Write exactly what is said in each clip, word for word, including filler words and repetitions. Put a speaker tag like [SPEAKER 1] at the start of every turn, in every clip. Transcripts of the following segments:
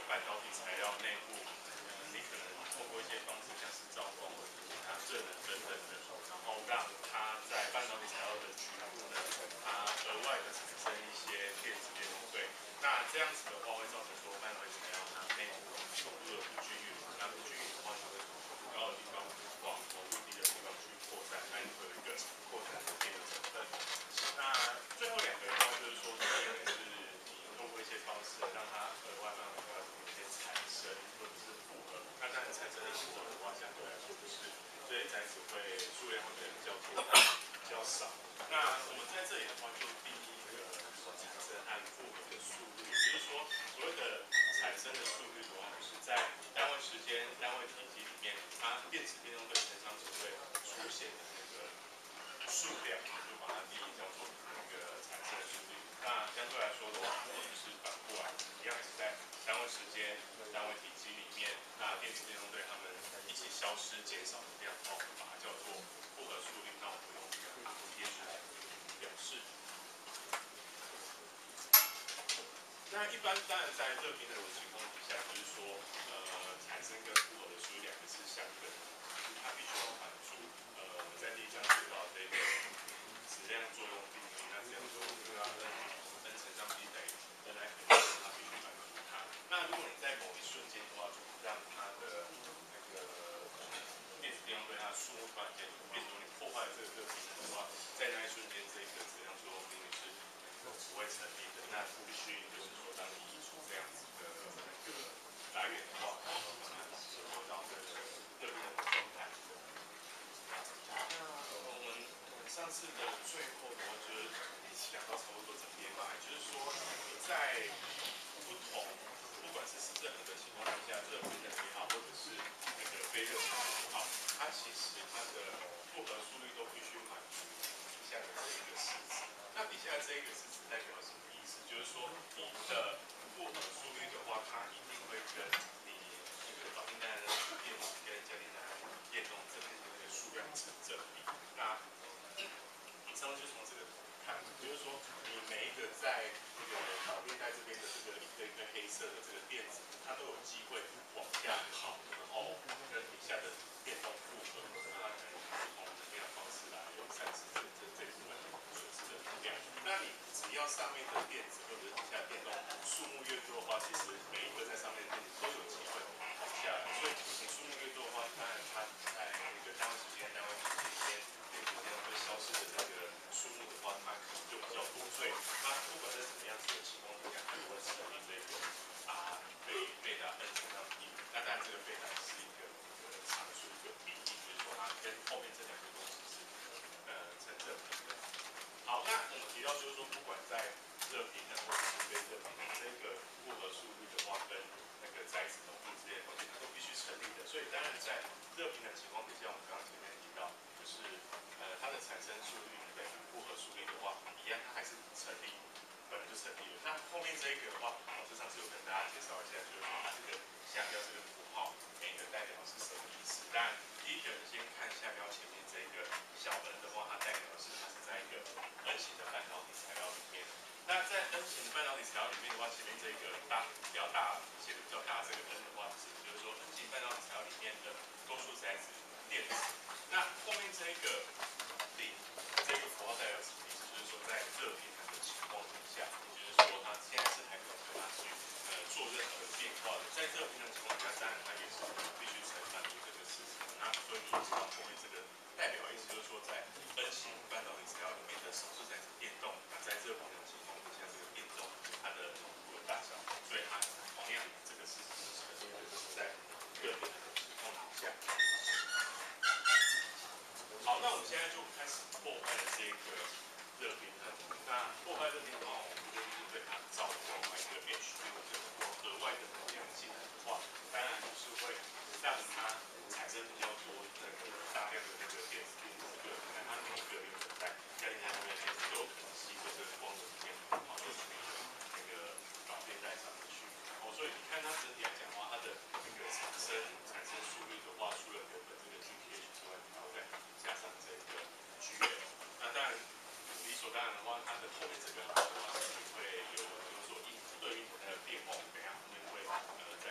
[SPEAKER 1] 半导体材料内部，呃，你可能透过一些方式，像是照光或者是它热能等等的，然后让它在半导体材料的局部呢，它额外的产生一些电子电容对。那这样子的话，会造成说半导体材料它内部投入的不均匀，那不均匀的话，就会从高的地方往投入低的地方去扩散，那你会有一个扩散的电的成分。那最后两个的话，就是说，第一个是你透过一些方式让它额外让它有一些产生或者是复合。那当然产生的复合的话，相对来说就是这些载体会数量会比较多，比较少。那我们在这里的话，就定义一个产生按复合的速率，也就是说，所谓的产生的速率的话，就是在单位时间、单位体积里面，它电子电动对成长只会出现的那个数量，就把它定义叫做那个产生的速率。那相对来说的话，我们是反过来，一样是在单位时间、单位体积里面，那电子电动对它们一起消失、减少的量，我们把它叫做复合速率。那我们用这个 R T H 来表示。那一般当然在热平衡的情况底下，就是说，呃，产生跟复合的速率两个是相等的，就是它必须要满足呃我们在第一章学到的这个质量作用定律。那这样说，就要 n n 乘上 p 等于 n i 等于它必须满足它。那如果你在某一瞬间的话，让它的那个电子电容对它的数目突然间变成你破坏这个热平衡的话，在那一瞬间，这个质量作用定律是不会成立的。那必须就是说，当你移除这样子的那个来源的话，然后慢慢折合到这个热平衡的状态。那我们上次的最后的话，就是讲到差不多这边吧，就是说在不同，不管是任何的情况之下，热平衡也好，或者是那个非热平衡也好，它其实它的复合速率都必须满足底下的这一个式子。那底下的这一个式子代表什么意思？就是说你的复合速率的话，它一定会跟你那个导电单的电阻跟交电单的电动这边的那个数量成正比。那以上就从这个看，就是说你每一个在这个导电带这边的这个一个一个黑色的这个电子，它都有机会往下跑，然后跟底下的电动复合，然后它可能不同的这样方式来散失这这这部分损失的能量。那你只要上面的电子或者是底下电动数目越多的话，其实每一个在上面的电子都有机会往下来。所以你数目越多的话，当然它在那个单位时间、单位体积里面，电子电动会消失的这个数目的话，它可能就比较多。所以它不管在什么样子的情况底下，它都会成立这个啊贝贝塔 n 乘上 p。那当然这个贝塔是一个一个常数一个比例，就是说它跟后面这两个东西是呃成正比的。好，那我们提到就是说，不管在热平衡或者是非热平衡，这个复合速率的话，跟那个载质浓度之间的关系，它都必须成立的。所以当然在热平衡情况底下，我们刚刚前面提到，就是呃它的产生速率等于复合速率的话，一样它还是成立，本来就成立了。那后面这一个的话，老师上次有跟大家介绍一下，就是说它这个下标这个符号，每个代表是什么意思。当然，第一个先看下标前面这个小 n 的话，它代表的是它是在一个 N 型的半导体材料里面。那在 N 型的半导体材料里面的话，前面这个大比较大写的比较大这个 N 的话，是就是说 N 型半导体材料里面的多数载质电子。那后面这个零这个符号代表什么意思？就是说在热平衡的情况底下，也就是说它现在是还没有办法去呃做任何的变化的。在热平衡情况下，当然它也是必须承担这个事实。那所以你知道后面这个代表意思就是说，在 N 型半导体材料里面的少数载质电动，那在热平衡情况底下，这个电动它的浓度的大小，所以它同样这个事实是成立的，就是在热平衡的情况底下。好，那我们现在就开始破坏了这个热平衡。那破坏热平衡的话，我们就是对它造另外一个 H 六这个额外的能量进来的话，当然就是会让它产生比较多那个大量的那个电子电子热，那它每一个有可能在家电家那边电子都有可能吸着这个光的电跑到那个那个导电带上面去。哦，所以你看它整体来讲的话，它的那个产生产生速率的话，除了原本这个 G P H 之外，然后再加上这个 G L。那当然理所当然的话，它的后面这个的话是会有就是说应对应的那个电荷，等下后面会呃再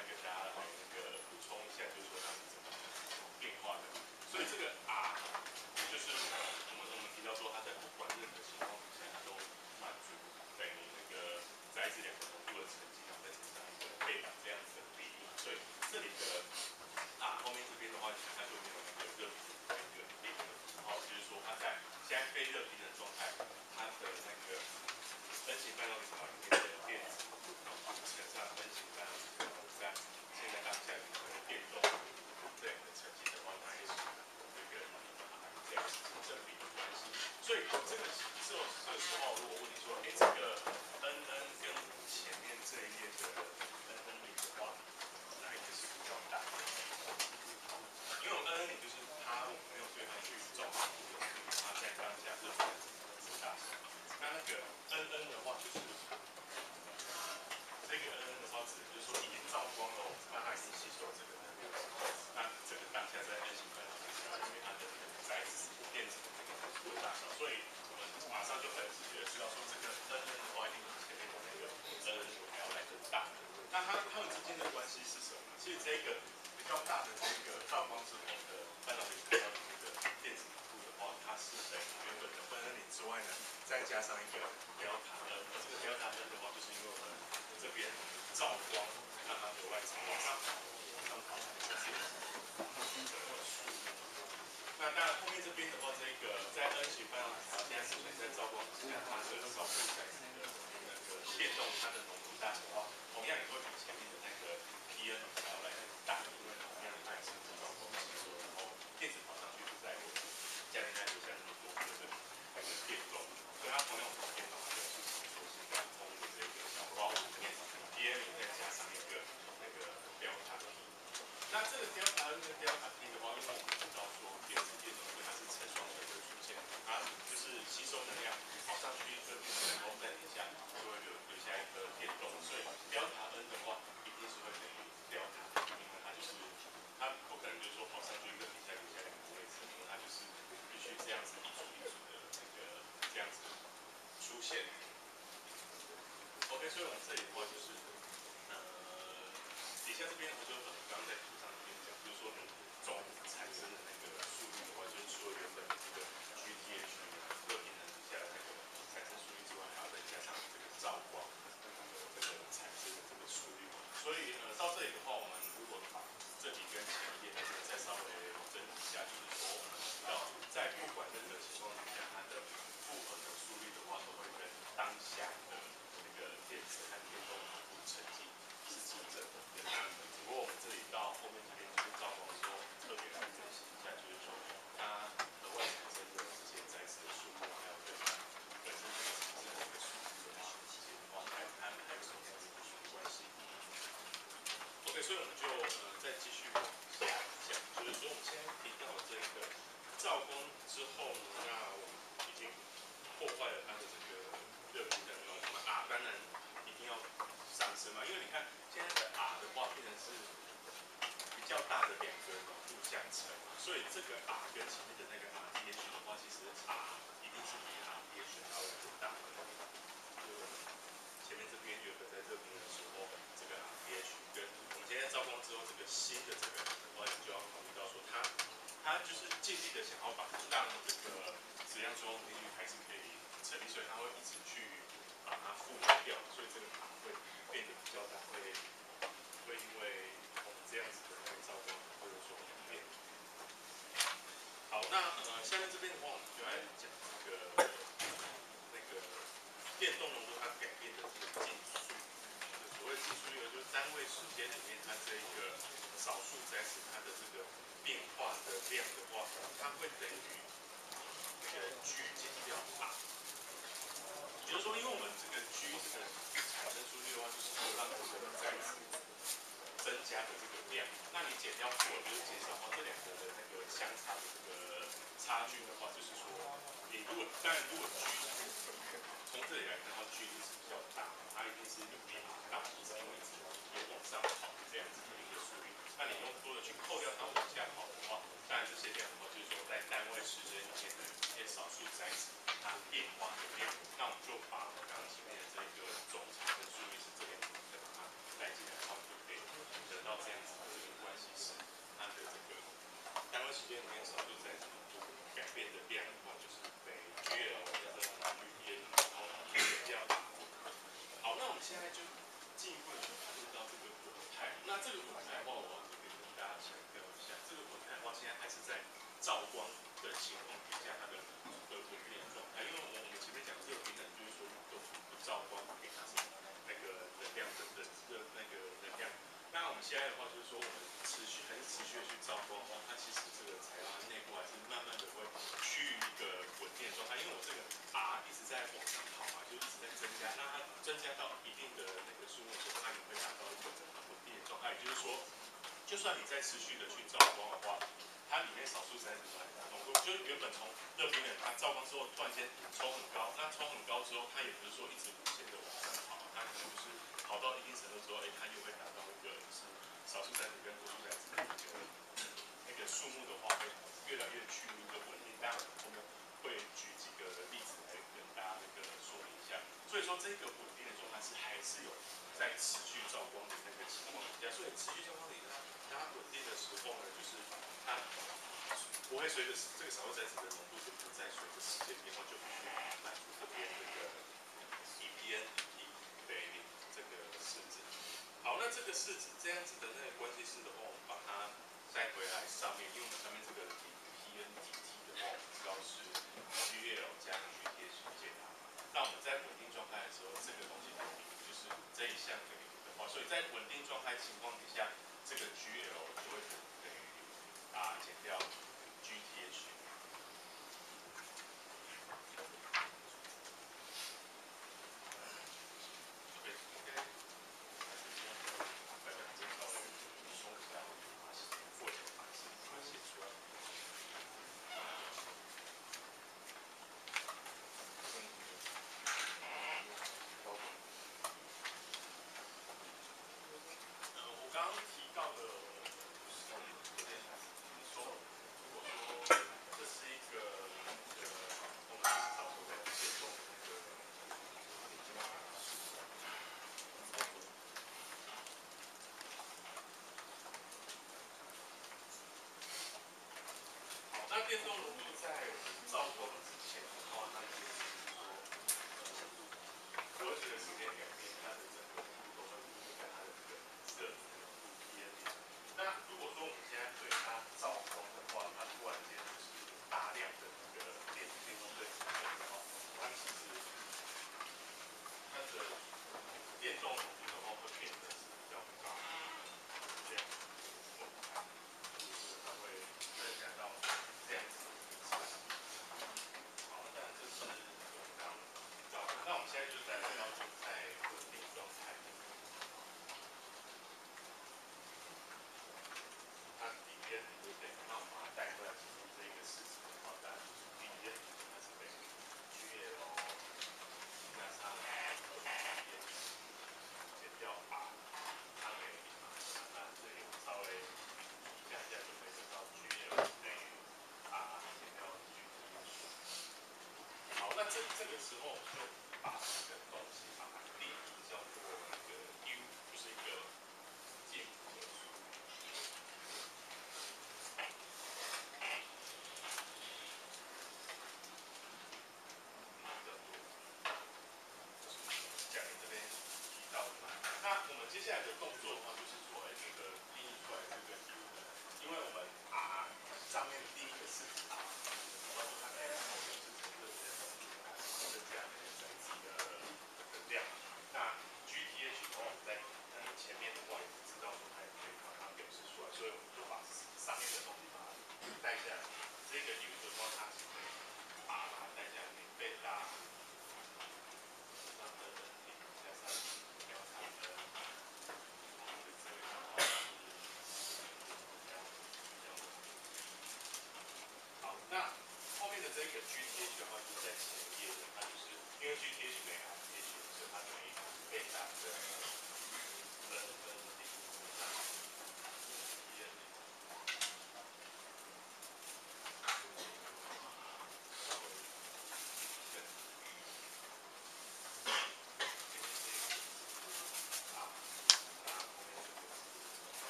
[SPEAKER 1] 那它它们之间的关系是什么？其实这个比较大的这个照光之后的半导体材料的这个电子谱的话，它是等于原本的分恩零之外呢，再加上一个 delta N，而这个 delta N 的话，就是因为我们这边照光让它额外朝往上跑，往上跑这是那当然后面这边的话，这个在 N 型半导体材料现在目前在照光之下，它的少数材质的那个电动它的浓度大的话，同样也会比前面的那个 P N 材料来的大，因为同样的它也是照光吸收，然后电子跑上去就在家里面留下那么多的那个电容，所以它同样的电容它就是说是刚通的这个小包里面 P N 再加上一个那个 delta T。那这个 delta N 跟 delta T 的话，因为我们知道说电子电容它是成双的一个出现，它就是吸收能量跑上去一个电子，然后再底下就会留留下一颗电动，所以 delta N 的话一定是会等于 delta T， 因为它就是它不可能就是说跑上去一个底下留下两个位置，因为它就是必须这样子一组一组的那个这样子出现。OK， 所以我们这里的话就是呃底下这边我就刚刚在图上面讲，就是说你总产生的那个速率的话，就是除了原本的这个 G T H 热平衡底下的那个产生速率之外，还要再加上这个照光这个产生的这个速率。所以呃到这里的话，我们如果把这里跟前面这个再稍微整理一下，就是说我们知道在不管任何情况底下，它的复合的速率的话，都会跟当下的那个电子和电动浓度成绩是成正的。那只不过我们这里到后面这边就是照光的时候，特别来分析一下，就是说它额外产生的这些再次的数目，还有跟它本身这个产生的这个数据的话，之间的话，还还还有什么样的一个关系 ？OK， 所以我们就呃再继续往下讲，就是说我们现在提到这个照光之后呢，那我们已经破坏了它的这个热平衡了，那么 R 当然一定要上升嘛，因为你看现在的 R 的话变成是比较大的两个浓度相乘，所以这个 R 跟前面的那个 R D H 的话，其实 R 一定是比 R D H 还要更大的。就前面这边原本在热平衡的时候，这个 R D H 跟我们现在照光之后，这个新的这个的话，你就要考虑到说它它就是尽力的想要把让这个质量作用定律还是可以成立，所以它会一直去把它复合掉，所以这个 R 会变得比较大，会会因为我们这样子的那个照光会有所改变。好，那呃下面这边的话，我们就来讲这个那个电动浓度它改变的这个净速，所谓净速率呢，就是单位时间里面它这一个少数载体它的这个变化的量的话，它会等于那个 G 减掉 R。也就是说，因为我们这个 G 这个产生速率的话，就是说让这个载体增加的这个量，那你减掉负，就是减少到这两个的那个相差的这个差距的话，就是说，你如果当然如果 G 从这里来看的话 ，G 一定是比较大，它一定是有比 R 大，是因为是有往上跑这样子的一个速率。那你用多的去扣掉它往下跑的话，当然这些量的话，就是说在单位时间里面的一些少数载体它变化的量，那我们就把刚刚前面的这个总产生速率是这两个，再把它带进来的话，就可以得到这样子的这个关系是它的这个单位时间里面少数载体改变的量的话，就是等于 G L 加上 G P N， 然后减掉 R。好，那我们现在就进一步去谈论到这个滚态。那这个滚态的话，我要特别跟大家强调一下，这个滚态的话，现在还是在照光的情况底下它的的稳定状态。因为我们前面讲热平衡，就是说都不照光给它什么那个能量的的热那个能量。那我们现在的话，就是说我们持续还是持续的去照光的话，它其实这个材料它内部还是慢慢的会趋于一个稳定的状态。因为我这个 R 一直在往上跑嘛，就一直在增加，那它增加到一定的那个数目的时候，它也会达到一个稳定的状态。也就是说，就算你在持续的去照光的话，它里面少数载体浓度，就是原本从热平衡它照光之后突然间冲很高，那冲很高之后，它也不是说一直无限的往上跑，它可能就是跑到一定程度之后，哎，它又会达到一个就是少数载体跟多数载体的那个那个数目的话，会越来越趋于一个稳定。当然，我们会举几个例子来跟大家那个说明一下。所以说，这个稳定的状态是还是有在持续照光的那个下，所以持续状况里它它稳定的时候呢，就是它不会随着这个少数真实的浓度就不再随着时间变化就必须满足这边这个 E P N E 等于零这个式子。好，那这个式子这样子的那个关系式的话，我们把它带回来上面，因为我们上面这个 P N D T 的话，我们知道是 G L 加 G T H 减它。那我们在稳定状态的时候，这个东西等于就是这一项等于零的话，所以在稳定状态情况底下，这个 G L 就会等于 R 减掉 G T H。对 ，OK， 还是这样，再把这稍微补充一下，把它写过程把它写出来。呃，我刚刚提到的，有点说，如果说这是一个那个我们至少说在变动的那个。好，那变动浓度在照光之前的话，那就是说，科学的时间改变，它的整个浓度都会附在它的这个色子浓度 P N 里。那如果说我们现在对它照光的话，它突然间就是大量的那个电电动对出现的话，它其实它的电动浓度的话会变得是比较高，这样，就是它会增加到这样子的一个程度。好，那这是我们刚刚提到的。那我们现在就再回到在稳定状态。它里边对不对？那我们把它带回来，其中这一个式子的话，当然就是 B N 它是等于 G L 加上 P N 减掉 R， 它等于零嘛？那这里我们稍微一下下就可以得到 G L 等于 R 减掉 G T。好，那这这个时候我们就把这个东西把它定义叫做那个 U， 就是一个进步的数。讲这边提到的嘛，那我们接下来的动作的话，就是说，哎，这个定义出来这个 U 呢，因为我们 R 上面的第一个式子 R， 我们说它 X 就是从这边增加那个整体的的量。那 G T H 的话，我们在那个前面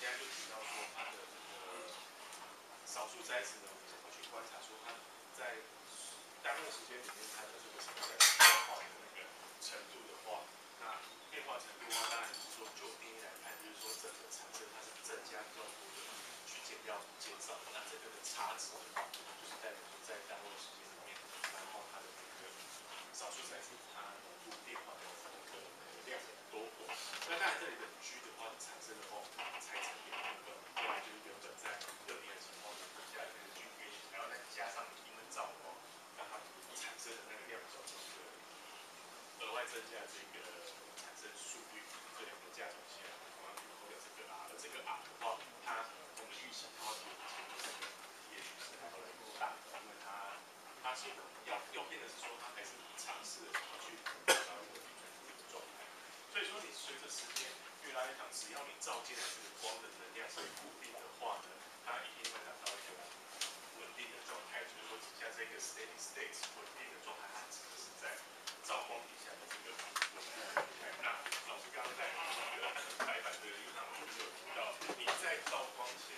[SPEAKER 1] 在就提到说它的呃少数载子呢，我们想要去观察说它在单位时间里面它的这个少数载子变化的那个程度的话，那变化程度的话，当然就是说就定义来看，就是说整个产生它是增加比较多的，去减掉减少，那这个的差值的话，就是代表说在单位时间里面，然后它的那个少数载子它浓度变化的那个量多寡。那当然这里的 G 的话产生的话，拆成两部分，本来就是原本在热点的情况底下这个 G H， 然后再加上因为照光，让它产生的那个量角中的额外增加这个产生速率，这两个加总起来，同样就会有这个 R， 而这个 R 的话，它我们预期它会比这个 P H 是还要来大的，因为它它是要要变的是说它还是尝试的想要去达到一个准的状态。所以说，你随着时间越来越长，只要你照进来这个光的能量是固定的话呢，它一定会达到一个稳定的状态，就是说底下这个 steady state 稳定的状态，它指的是在照光底下的这个稳定的状态。那老师刚刚在那个白板的 U 上就有提到，你在照光前，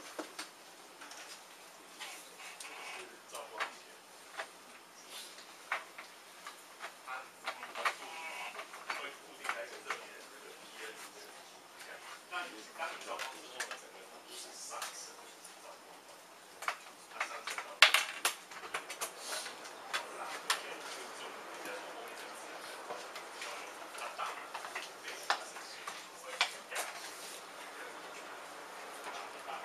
[SPEAKER 1] 这个是照光前。会固定在一个热点的这个 P N 这个情况下，那你当你照光之后呢，整个浓度是上升，照光，它上升到这个，那就就就比较说后面的自然的光的效率，它大了，对，它是会压缩大的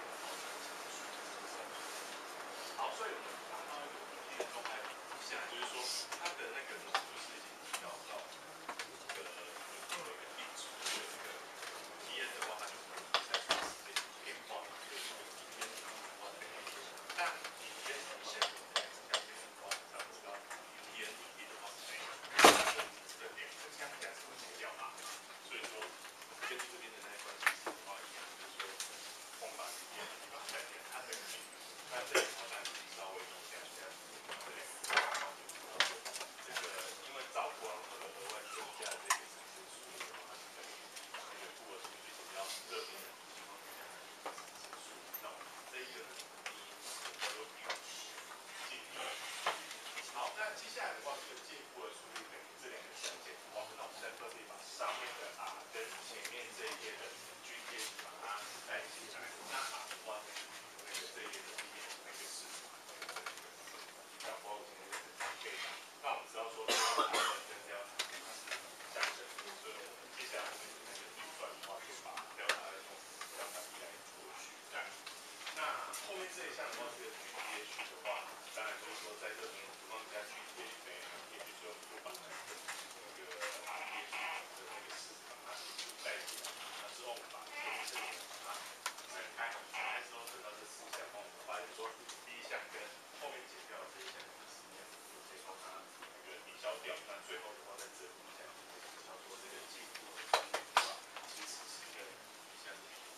[SPEAKER 1] 好，所以我们达到一个稳定的状态下，就是说它的那个浓度是已经提高到。这个有一个定值的这个 P N 的话，它就可能在随着时间变化，就是一个 P N 变化的概念。但你 P N 一下子在增加变化，才知道 P N 稳定的话是没有，这个两个相加是会减掉啊。所以说，根据这边的那一关系式的话，一样就是说，风把 P N 的地方再减它的距离，那这里好像稍微弄下去，这两个。这个因为照光和额外增加这个产生速率的话，它是可以那个负荷速率减掉热点的情况底下，它就产生速率。那这一个呢，叫做进步。好，那接下来的话，这个进步的速率等于这两个相减的话，那我们再特别把上面的 R 跟前面这一页的 G T H 把它带进来。那 R 的话，那个这一页的 P H 那个是那个这个。小包括今天的对象，那我们知道说，它的跟delta相等，所以我们接下来我们那个运算的话，就把 delta 用 delta E 来做取代。那后面这一项的话，这个 G T H 的话，当然就是说在这种情况下 ，G T H 等于 P H 之后，就把那个 R P H 的那个式把它带进来。那之后我们把这个把它展开，展开之后得到这四项，我们发现说第一项跟后面减掉这一项是一样的，就可以把它那个抵消掉。那最后的话，在这一项就可以抵消说这个进步的速率的话，其实是跟一项的比。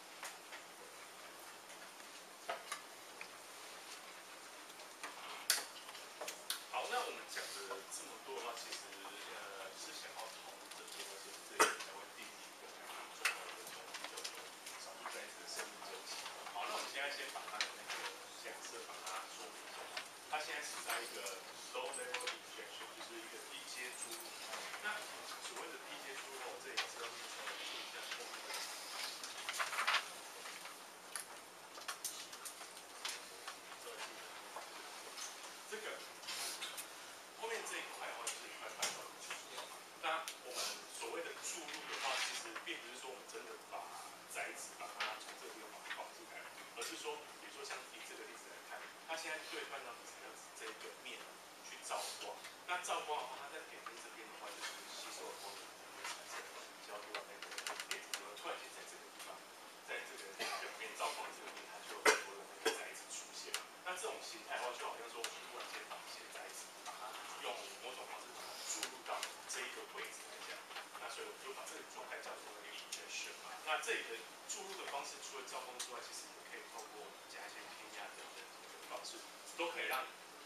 [SPEAKER 1] 好，那我们讲的这么多的话，其实呃是想要讨论这些，而且这里才会定义一个还蛮重要的东西，叫做少数载子的生命周期。好，那我们现在先把它的那个假设把它说明一下。它现在是在一个 low level injection， 就是一个低阶注入。那所谓的低阶注入，这里是要稍微注意一下后面的。这个后面这一块的话，就是一块半导体注入。那我们所谓的注入的话，其实并不是说我们真的把载子把它从这个地方把它放进来，而是说，比如说像以这个例子来看，它现在对半导体材料这一个面去照光。那照光的话，它在点灯这边的话，就是吸收了光的会产生比较多的那个电子，突然间在这个地方，在这个表面照光这个面，它就有很多的那个载子出现。那这种形态的话，就好像说我们突然间把一些载子，把它用某种方式把它注入到这一个位置来讲，那所以我们就把这个状态叫做那个 injection 嘛。那这里的注入的方式，除了照光之外，其实也可以透过加一些偏压等等的方式，都可以让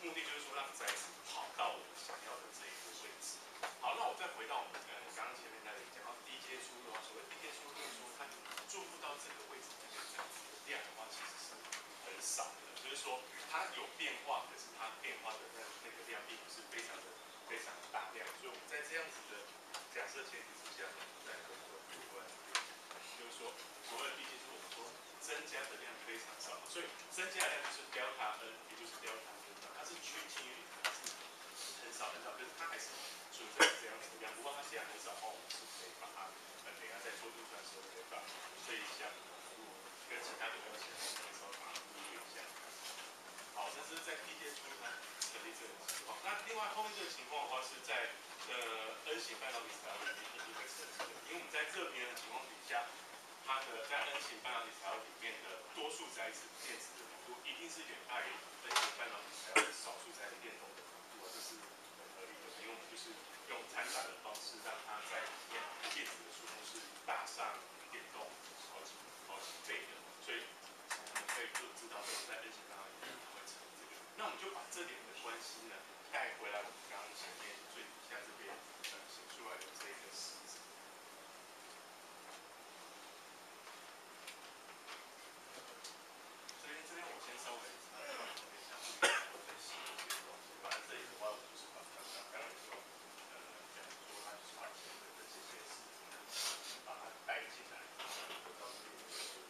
[SPEAKER 1] 目的就是说让载子跑到我们想要的这一个位置。好，那我再回到我们呃刚刚前面那里讲到低阶出入啊，所谓低阶出入就是说它注入到这个位置这个载子的量的话，其实是很少的，就是说它有变化，可是它变化的那那个量并不是非常的非常的大量，所以我们在这样子的假设前提之下呢，再回过过来，就是说所谓的低阶出入，我们说增加的量非常少，所以增加的量就是 delta n， 也就是 delta n， 它是趋近于零，它是很少很少，可是它还是存在这样子的量。不过它现在很少的话，我们是可以把它呃等一下在做运算的时候可以把这一项跟其他的标签的时候把它忽略一下。好，这是在低阶出入它成立这个情况。那另外后面这个情况的话是在呃 N 型半导体材料里面一定会成立的，因为我们在这边的情况底下。它的在 N 型半导体材料里面的多数载子电子的浓度一定是远大于 N 型半导体材料少数载子电容的浓度，这是很合理的，因为我们就是用掺杂的方式让它在里面电子的数目是大上电动好几好几倍的，所以我们可以就知道说在 N 型半导体它会成这个。那我们就把这两个关系呢带回来，我们刚刚前面最底下这边呃写出来的这个式子。这边我先稍微呃等一下，我再写一些东西。反正这里的话，我就是把刚刚刚刚就呃讲说，它就是把前面的这些事情把它带进来，得到这里的结果。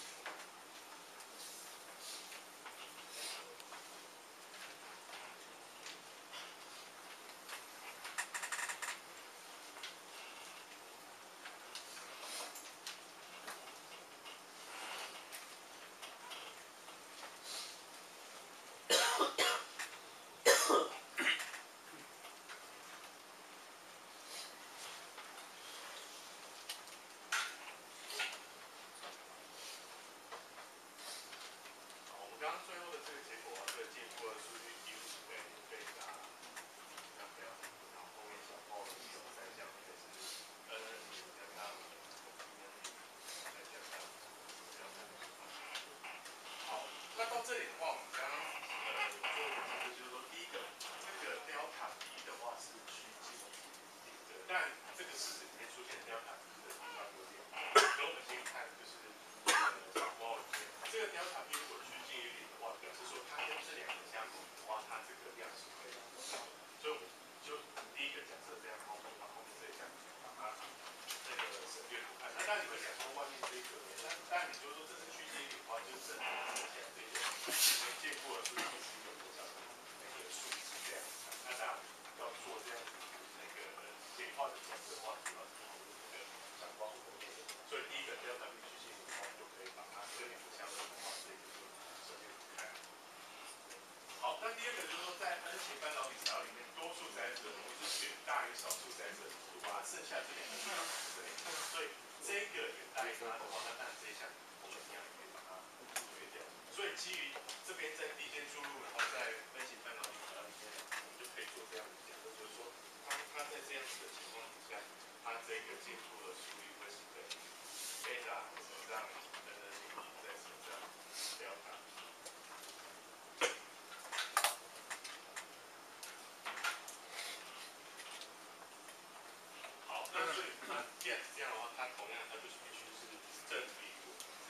[SPEAKER 1] 刚刚最后的这个结果啊，这个进步的数据几乎是被被打，这样不要，然后后面小报的一种再加，这个是呃加上再加上这样子。好，那到这里的话，我们刚刚呃做的就是说，第一个这个 delta P 的话是趋近于零的，但这个式子里面出现 delta P 的地方有点，所以我们先看就是呃小报里面这个 delta P 如果趋近于零的话，表示说它跟这两个相比的话，它这个量是非常的少的。所以我们就第一个假设这样，然后把后面这一项把它这个省略不看。那当然你会讲说外面这一个，那当然你就说这是趋近于零的话，就是整体讲这个进步的数据是有多少那个数值这样。那当然要做这样子那个简化的假设的话，主要是考虑这个闪光后面的。所以第一个要咱们趋近零的话，就可以把它这两个相同的话，这个就省略不看。好，那第二个就是说，在 N 型半导体材料里面，多数载子的浓度是远大于少数载子的浓度，把剩下这两个对，所以这个远大于它的话，那当然这一项我们一样可以把它忽略掉。所以基于这边在低阶注入，然后在 N 型半导体材料里面，我们就可以做这样的假设，就是说，它它在这样子的情况底下，它这个进出的速率会是等于 beta 乘上 N 再乘上 delta。好，那所以那既然是这样的话，它同样它就是必须是正比我们这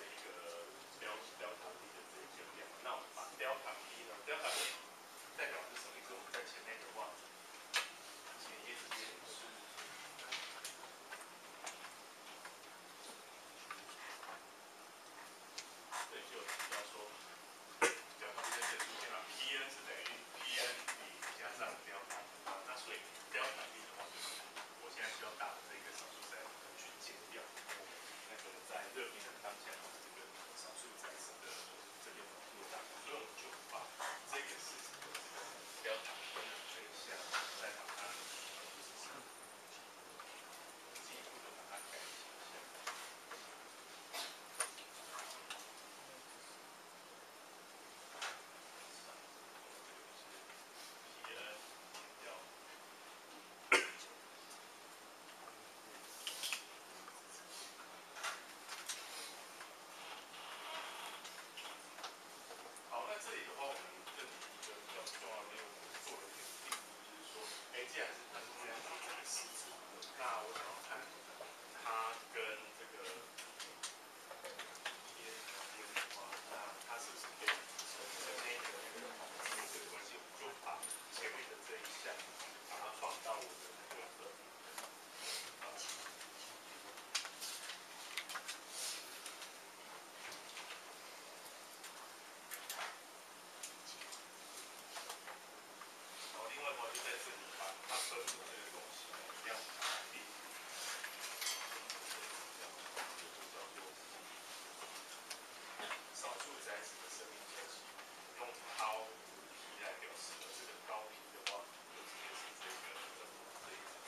[SPEAKER 1] 生命周期，用高皮来表示，而这个高皮的话，就直接是这个这一组。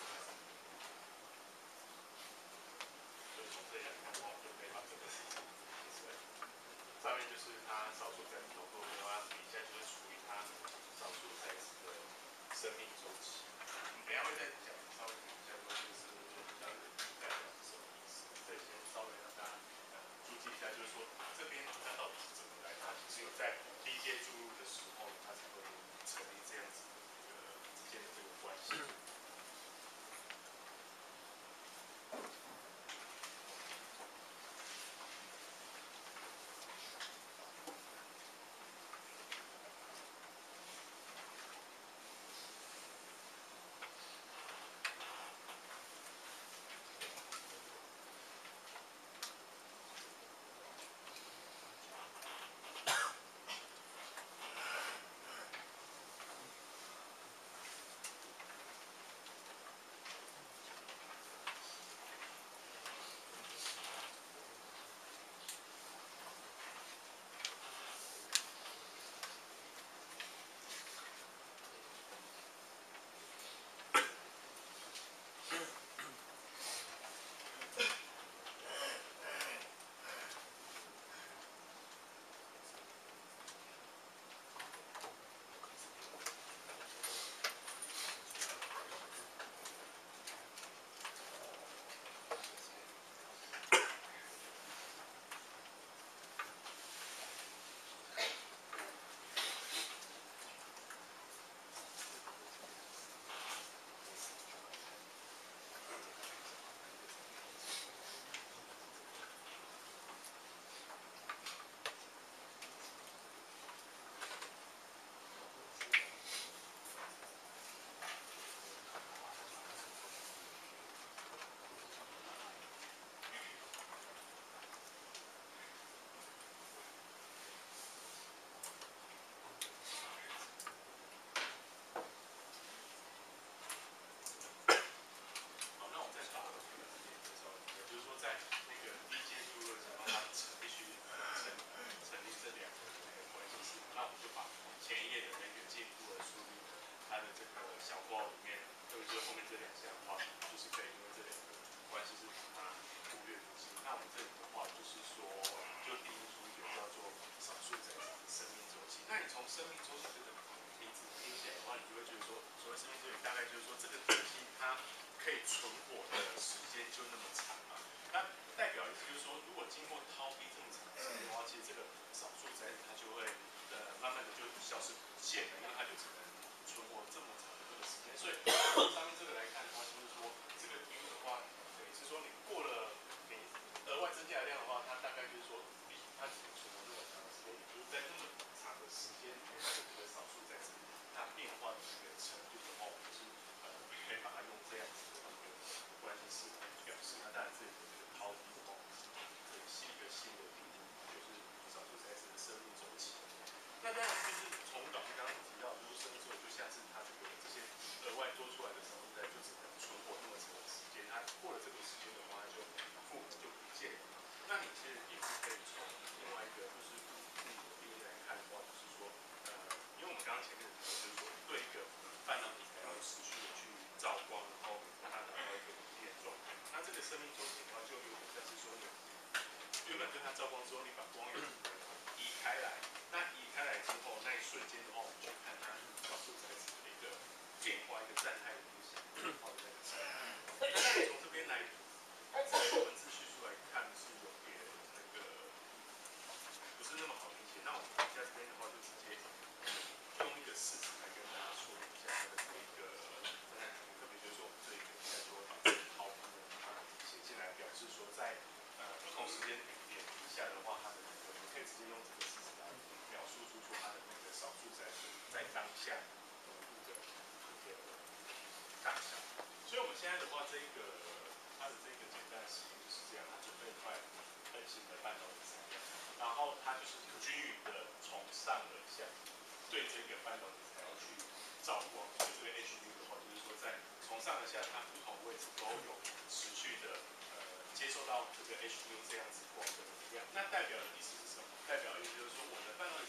[SPEAKER 1] 所以从这里来看的话，我们就可以把这个写出来。上面就是它少数载体投入的话，底下就是除以它少数载体的生命周期。我们等一下会再讲，稍微讲一下说这个是它的代表是什么意思。这里先稍微让大家呃注记一下，就是说这边它到底是怎么来的？它只有在第一阶注入的时候，它才会成立这样子的一个之间的这个关系。在那个低阶注入的时候，它必须成成立这两个那个关系式。那我们就把前一页的那个进步的输入，它的这个小括号里面，就是后面这两项的话，就是可以因为这两个关系是把它忽略出去。那我们这里的话，就是说，就定义出一个叫做少数载体的生命周期。那你从生命周期这个名字听起来的话，你就会觉得说，所谓生命周期大概就是说这个东西它可以存活的时间就那么长嘛。那代表意思就是说，如果经过掏逼这么长时间的话，其实这个少数载体它就会呃慢慢的就消失不见了，因为它就只能存活这么长的这个时间。所以从上面这个来看的话，就是说这个 U 的话，等于是说你过了你额外增加的量的话，它大概就是说比它只能存活这么长的时间，也就是在这么长的时间里面，它的这个少数载体它变化的这个程度的话，就是呃可以把它用这样子的一个关系式来表示。那当然这里的这个掏逼的话，这里是一个新的定义，就是少数载体的生命周期。那当然就是从老师刚刚提到，就是生命周期就像是它这个这些额外多出来的少数载体，就只能存活那么长的时间，它过了这个时间的话，它就复合就不见了。那你其实也是可以从另外一个就是物理的定义来看的话，就是说，呃，因为我们刚刚前面提到，就是说对一个半导体才要持续的去照光，然后让它达到一个稳定的状态。那这个生命周期的话，就有点像是说你原本对它照光之后，你把光源移开来，那移开来之后，那一瞬间的话，我们去看它少数载体的一个变化，一个站态的影响变化的那个程度。那从这边来，这个文字叙述来看是有点那个不是那么好理解。那我们底下这边的话，就直接用一个式子来跟大家说明一下它的这一个站态程度，特别就是说我们这里等一下就会把这个毫分的它写进来，表示说在呃不同时间点底下的话，它的那个我们可以直接用这个式子来描述出说它的那个少数载体在当下浓度的一个大小。所以我们现在的话，这一个它的这个简单的实验就是这样，它准备一块恒型的半导体材料，然后它就是均匀的从上而下对这个半导体材料去照光。所以这个 H U 的话，就是说在从上而下它不同位置都有持续的呃接受到这个 H U 这样子光的能量。那代表的意思是什么？代表的意思就是说，我的半导体材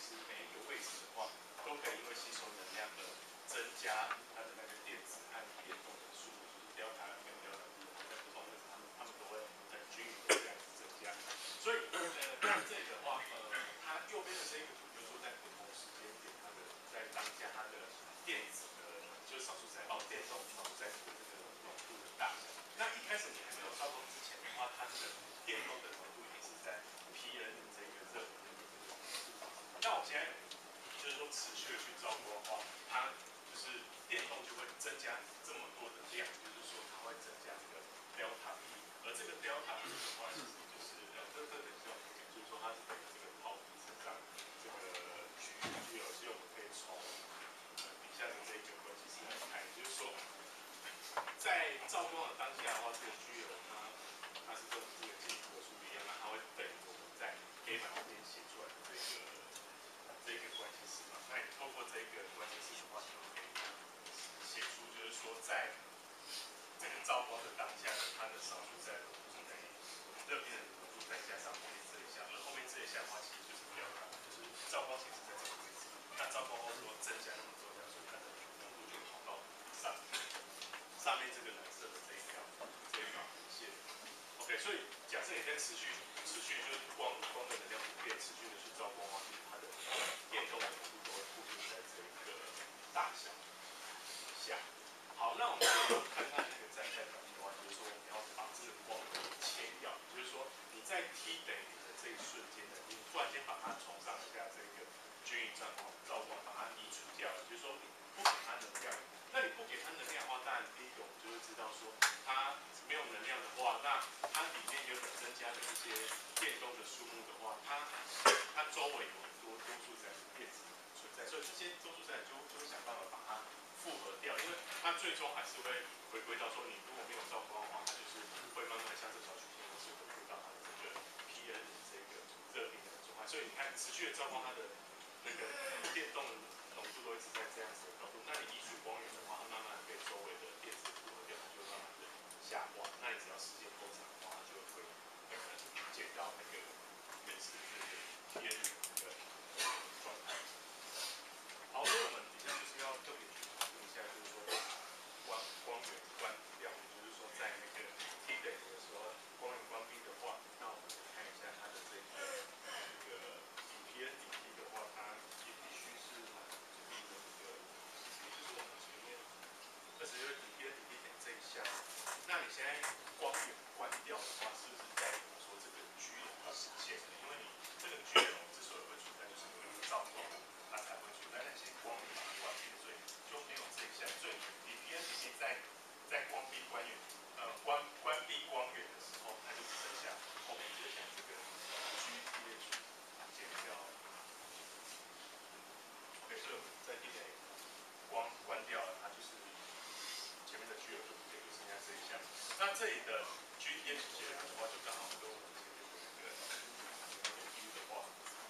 [SPEAKER 1] 是每一个位置的话，都可以因为吸收能量而增加它的那个电子和电动的数目，就是delta跟delta T在不同的它们它们都会很均匀的这样子增加。所以呃，那这个的话，呃，它右边的这个图就是说在不同时间点，它的在当下它的电子的就是少数载哦电动少数载体的这个浓度的大小。那一开始你还没有造光之前的话，它的电动的浓度也是在 P N 这个热能的这个浓度。那我现在就是说持续的去照光的话，它就是电动就会增加这么多的量，就是说它会增加这个 delta P， 而这个 delta P 的话，其实就是呃这这等一下我们讲，就是说它是等于这个套 P 乘上这个 G G 有是我们可以从呃底下的这个关系式来看，也就是说。在照光的当下的话，这个 G 它它是跟我们这个进步的速度一样，那它会等于我们在黑板这边写出来的这个这个关系式嘛。那你透过这个关系式的话，就可以写出，就是说在这个照光的当下，它的少数载浓度是等于热变的浓度再加上后面这一项，而后面这一项的话，其实就是标它，就是照光显示在这个位置。那照光后如果增加那么多条，所以它的浓度就跑到上面。上面这个蓝色的这一条这一条线 ，OK， 所以假设你在持续持续就是光光的能量不变，持续的去照光的话，其实它的电动的浓度都会固定在这个大小下。好，那我们看看那个站态反应的话，就是说我们要把这个光切掉，就是说你在 T 等于零的这一瞬间呢，你突然间把它从上下这个均匀照光照光把它移除掉了，就是说你不给它能量。那你不给它能量的话，当然第一个我们就会知道说，它没有能量的话，那它里面原本增加的一些电动的数目的话，它它周围有很多中数载的电子存在，所以这些中数载就就会想办法把它复合掉，因为它最终还是会回归到说，你如果没有照光的话，它就是会慢慢像这小曲线，或是回归到它的这个 P N 的这个热平衡状态。所以你看，持续的照光它的那个电动浓度都一直在这样子的高度，那你移除光源的话，它慢慢被周围的电子复合掉，它就慢慢的下滑。那你只要时间够长的话，它就会可能见到那个原始的这个偏离的状态。好，所以我们底下就是要特别去讨论一下，就是说把光光源关掉，也就是说在那个 T 等于的时候，光源关闭的话，那我们看一下它的这个这个底 P N 底 T 的话，它也必须是满足这个，也就是我们前面二十六底 P N 底 T 等于这一项。那你现在光源关掉的话，是不是代表说这个 G 龙要实现了？因为你这个 G 龙之所以会存在，就是因为你照光，它才会存在那些光源把它关闭，所以就没有这一项。所以底 P N 底 T 在在关闭光源呃关关闭光源的时候，它就只剩下后面这一项这个 G T H 减掉。OK， 所以我们在地雷光关掉了，它就是前面的 G 就不见，就剩下这一项。那这里的 G T H 减的话，就刚好跟我们前面的那个前面的 U 的话，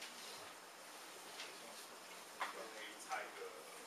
[SPEAKER 1] 可以插一个。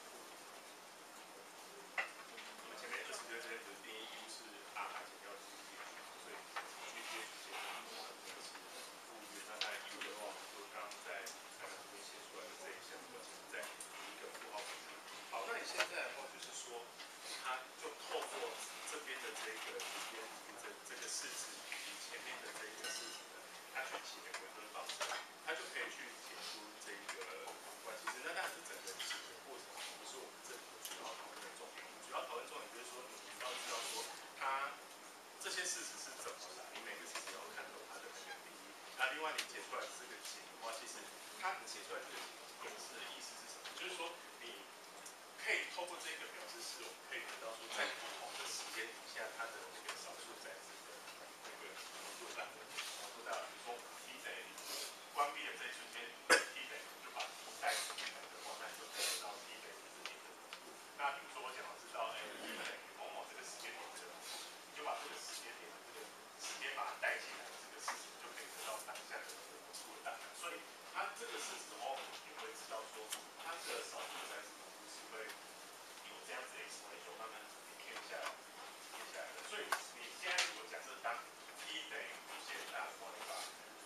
[SPEAKER 1] 我们前面二十六这边的定义 U 是阿卡减掉 G T H， 所以 G T H 减的话，这个是负约。那在 U 的话，就刚刚在那个图片写出来的这一项，我只是在一个符号上面。好，那你现在的话就是说，它就透过这边的这个这边这这个式子以及前面的这个式子的它去写微分方式，它就可以去解出这个关系式。那当然是整个写的过程，不是我们这里主要讨论的重点。主要讨论重点就是说，你要知道说它这些事实是怎么来，你每个事实要看懂它的那个定义。那另外你解出来这个解的话，其实它解出来这个解公式的意思是什么？就是说你可以透过这个表示式，我们可以得到说，在不同的时间底下，它的那个少数载值的那个浓度大小，浓度大小，比如说 T 等于零，关闭的这一瞬间 T 等于就把 T 带进来的话，那你就可以得到 T 等于这边的浓度。那比如说我想要知道，哎 ，T 等于某某这个时间点的浓度，你就把这个时间点的这个时间把它带进来的这个事情，就可以得到当下的这个浓度的大小。所以它这个事实的话，我们也会知道说，它的少数载值浓度是会有这样子 exponential 慢慢贴下来，贴下来的。所以你现在如果假设当 T 等于无限大的话，你把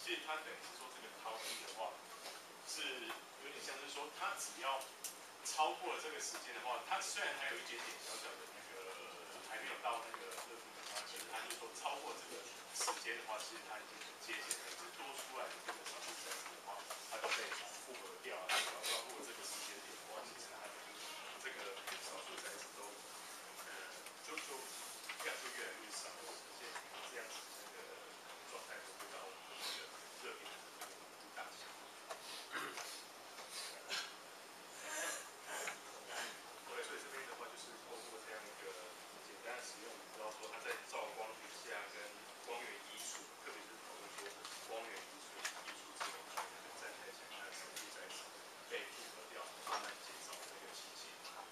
[SPEAKER 1] 其实它等于是说这个逃逸的话，是有点像是说，它只要超过了这个时间的话，它虽然还有一点点小小的那个还没有到那个热度的话，其实它就是说超过这个时间的话，其实它已经很接近了，只多出来的这个少数载体的话，它都可以复合掉。它只要超过这个时间点的话，其实它的这个少数载体都呃就就量就越来越少，而且这样子那个状态都会到我们的这个热点的大小。对，所以这边的话就是透过这样一个简单的使用，你知道说它在照光底下跟光源移除，特别是讨论说光源移除移除之后，它可能在太阳它的少数载体被复合掉，慢慢减少的那个情形。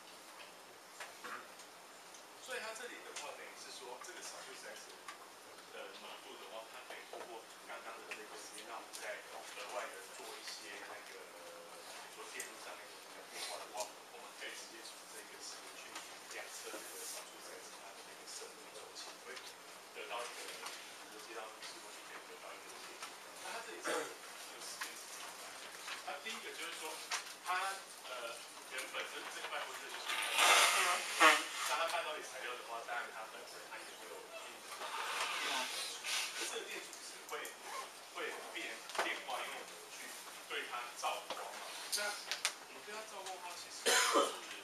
[SPEAKER 1] 所以它这里的话，等于是说这个少数载体的浓度的话，它可以透过刚刚的这个实验，让我们再额外的做一些那个，比如说电路上面的那个变化的话，我们可以直接从这个实验去量测这个少数载体它的那个生命周期，会得到一个直接到直播就可以得到一个结果。那它这里这个实验是怎么来的？它第一个就是说，它呃原本这这块不是就是。那它半导体材料的话，当然它本身它也会有一定的这个电阻，可是这个电阻是会会变变化，因为我们去对它照光嘛。那我们对它照光的话，其实就是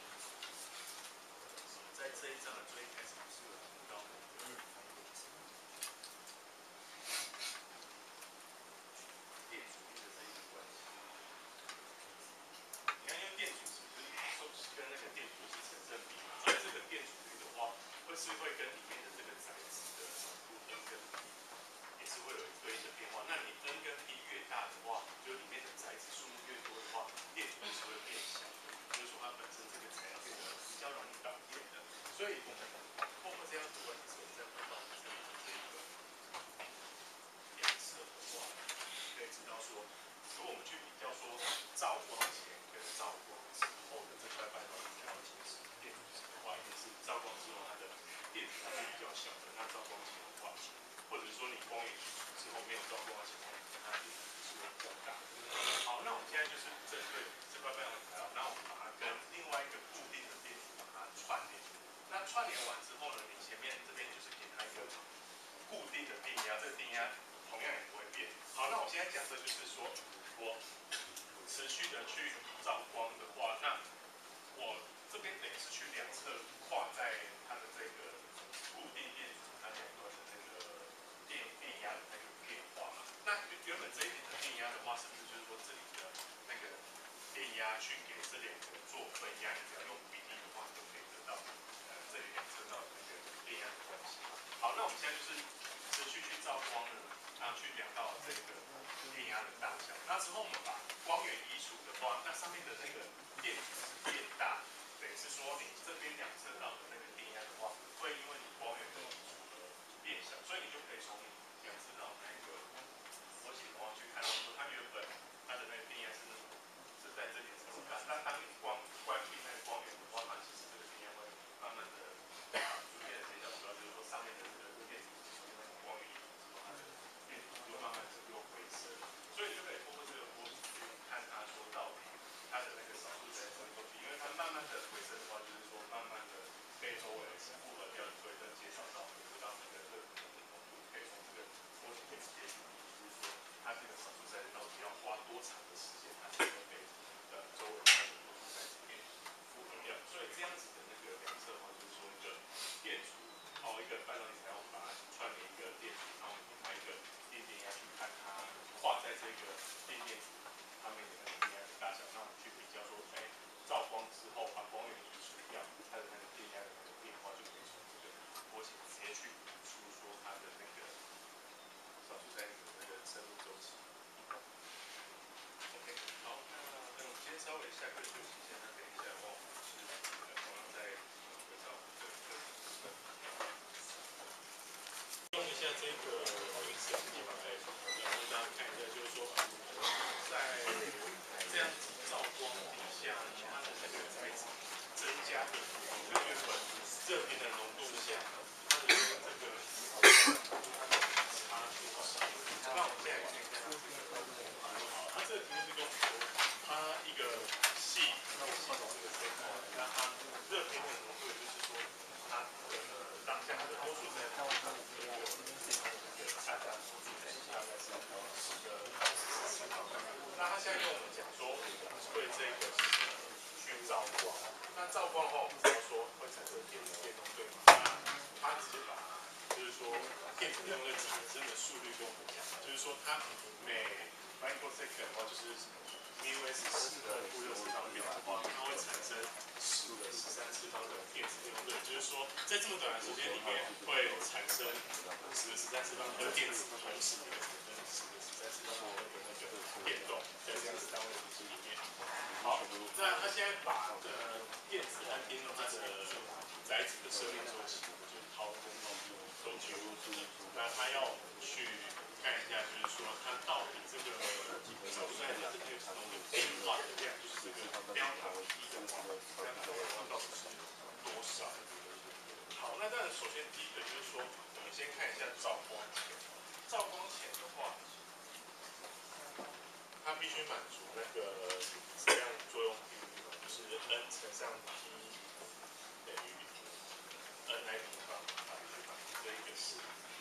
[SPEAKER 1] 在这一章的最一开始不是有提到那个电阻力的这一个关系。你看，因为电阻是不是跟那个电阻是成正比嘛？而这个电阻率的话，会是会跟里面的这个载质的浓度 N 跟 P 也是会有一对应的变化。那你 N 跟 P 越大的话，就里面的载质数目越多的话，电阻率是会变小的。就是说它本身这个材料变得比较容易导电的。所以我们透过这样子的问题，我们再回到这里的这个量测的话，可以知道说，如果我们去比较说照光前跟照光之后的这块半导体材料其实电阻值的话，一定是照光之后它的电阻还是比较小的。那照光前的话，或者说你光源移除之后没有照光的情况下，它的电阻是会比较大的。好，那我们现在就是针对这块半导体材料，那我们把它跟另外一个固定的电阻把它串联。那串联完之后呢，你前面这边就是给它一个固定的电压，这个电压同样也不会变。好，那我现在讲的就是说，我持续的去照光的话，那我这边等于是去量测跨在它的这个固定电阻它两端的那个电电压的那个变化嘛。那原本这一点的电压的话，是不是就是说这里的那个电压去给这两个做分压，你只要用比例的话，就可以得到呃这里量测到的那个电压的关系。好，那我们现在就是持续去照光呢，然后去量到这个电压的大小。那之后我们把光源移除的话，那上面的那个电阻是变大，等于是说你这边量测到的那个电压的话，会因为你光源的移除而变小，所以你就可以从你量测到那个模型的话去看到说，它原本它的那个电压是是在这点程度大，但当你光关闭那个光源的话，那其实这个电压会慢慢的逐渐的减小，主要就是说上面的这个电阻因为光源移除之后，它的电阻就慢慢的又回升，所以就可以通过这个模的速率跟我们讲，就是说它每 microsecond 的话就是 μs 十的负六次方秒的话，它会产生十的十三次方的电子电动对，就是说在这么短的时间里面会产生十的十三次方的电子，同时也会产生十的十三次方的那个电动，在这样子单位体系里面。好，那他现在把呃电子和电动它的载体的生命周期就是掏空都记录出，那他要去看一下，就是说它到底这个手算的这个时候的变化的量，就是这个标塔T的话，标塔的话到底是多少？好，那当然首先第一个就是说，我们先看一下照光前。照光前的话，它必须满足那个质量作用定律，就是 n 乘上 P 等于 n i 平方，它必须满足这一个式。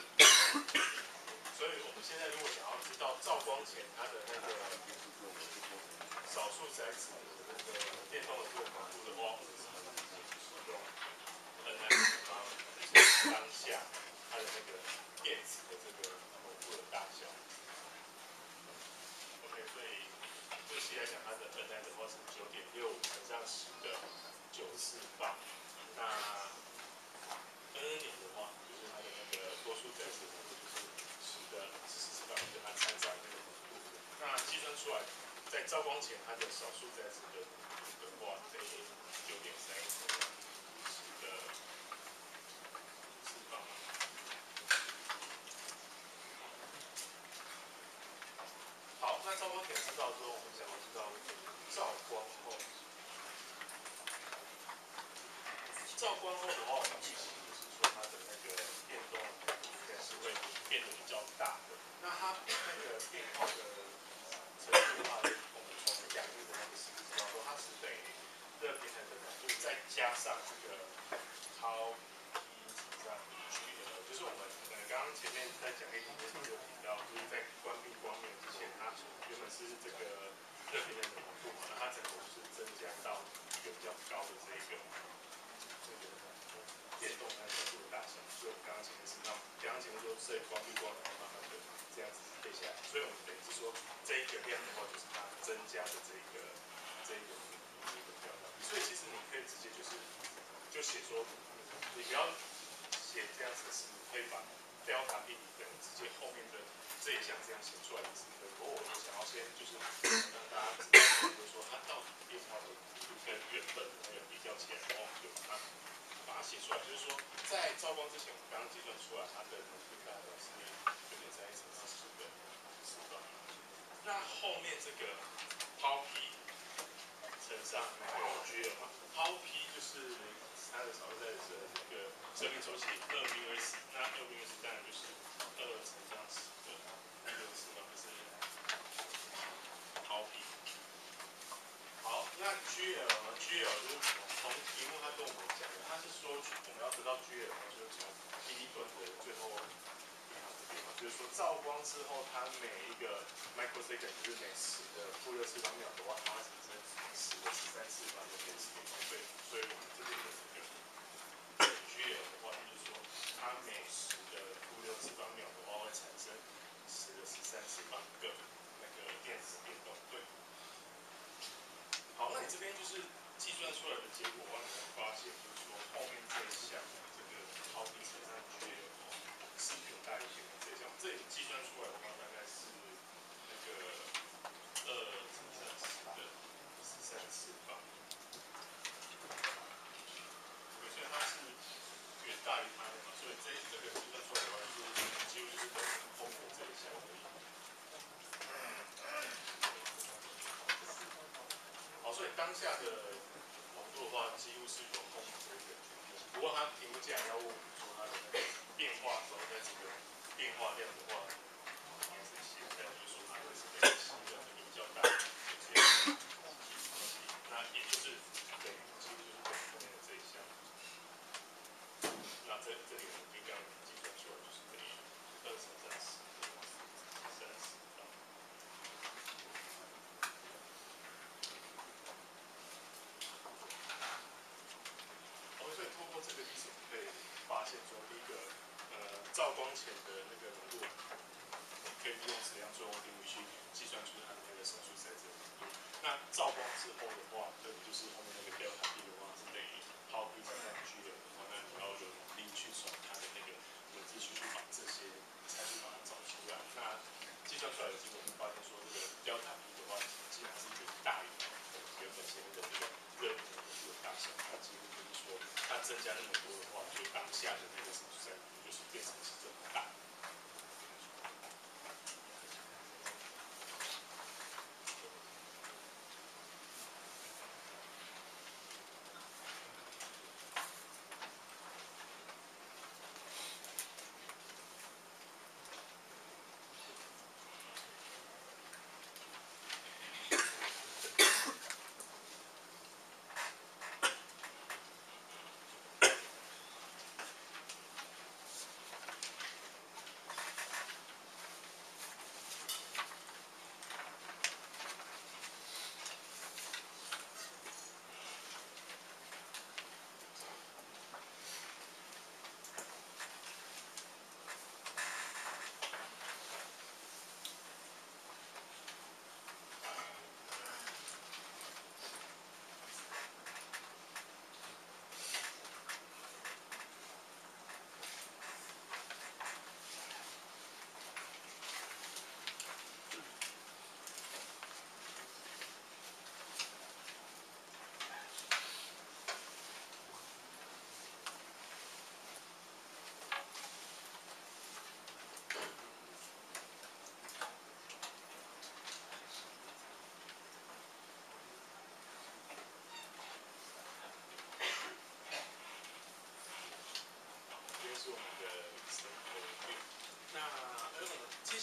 [SPEAKER 1] 所以我们现在如果想要知道照光前它的那个少数载子的那个电动的这个浓度的话，我们是使用 n i 平方当下它的那个电子的这个浓度的大小。OK， 所以这期来讲，它的 n i 的话是九点六五乘上十的九次方。那 n 零的话，就是它的那个多数载子浓度就是十的十四次方，跟它参照那个浓度。那计算出来，在照光前它的少数载子的浓度的话，等于九点三一乘上十的次方。好，那照光前知道之后，我们想要知道照光后。照光后的话，我们预期就是说它的那个电动应该是会变得比较大的。那它那个变化的程度的话，我们从两率的那个式子知道说，它是等于热平衡的浓度再加上这个超 P 乘上 G L， 就是我们呃刚刚前面在讲义里面就有提到，就是在关闭光源之前，它原本是这个热平衡的浓度嘛，那它整个就是增加到一个比较高的这一个。这个电动它的浓度的大小，所以我们刚刚前面是让刚刚前面说是光闭光，然后慢慢的这样子配下来，所以我们等于是说这一个量的话，就是它增加的这一个这一个这一个标准。所以其实你可以直接就是就写说，你不要写这样子的式，你可以把 delta P 等于直接后面的这一项这样写出来的是对。不过我想要先就是让大家知道，就是说它到底变化的跟原本的那个比较起来，然后就把它把它写出来，就是说在照光之前，我们刚刚计算出来它的浓度大概是九点三一乘上十的十方。那后面这个抛 P 乘上那个 G L 嘛，抛 P 就是它的少数载子的那个生命周期二 μs， 那二 μs 当然就是二乘上十的六次方，就是抛 P。好，那 G L 呢 ？G L 就是从题目它跟我们讲的，它是说我们要得到 G L， 就是从第一段的最后一行的变化，就是说照光之后，它每一个 microsecond 就是每十的负六次方秒的话，它会产生十的十三次方的电磁电动对，所以我们这边的这个 G L 的话，就是说它每十的负六次方秒的话会产生十的十三次方个那个电磁电动对。好，那你这边就是计算出来的结果，你会发现就是说后面这一项这个超 P 乘上 G L 是有大于前面这一项，这里计算出来的话大概是那个二乘上十的十三次方，对，所以它是远大于它的嘛，所以这这个计算出来的话，就是几乎就是等于后面这一项而已。好，所以当下的浓度的话，几乎是有后面这一个。不过它题目既然要问我们说它的那个变化之后，在这个变化量的话，应该是写在就是说它会是被吸的那个比较大的这个，那也就是等于几乎就是等于后面的这一项。那这这里我们就刚刚计算出来就是等于二乘上十的三十方。所以通过这个例子，我们可以发现说，第一个，呃，照光前的那个浓度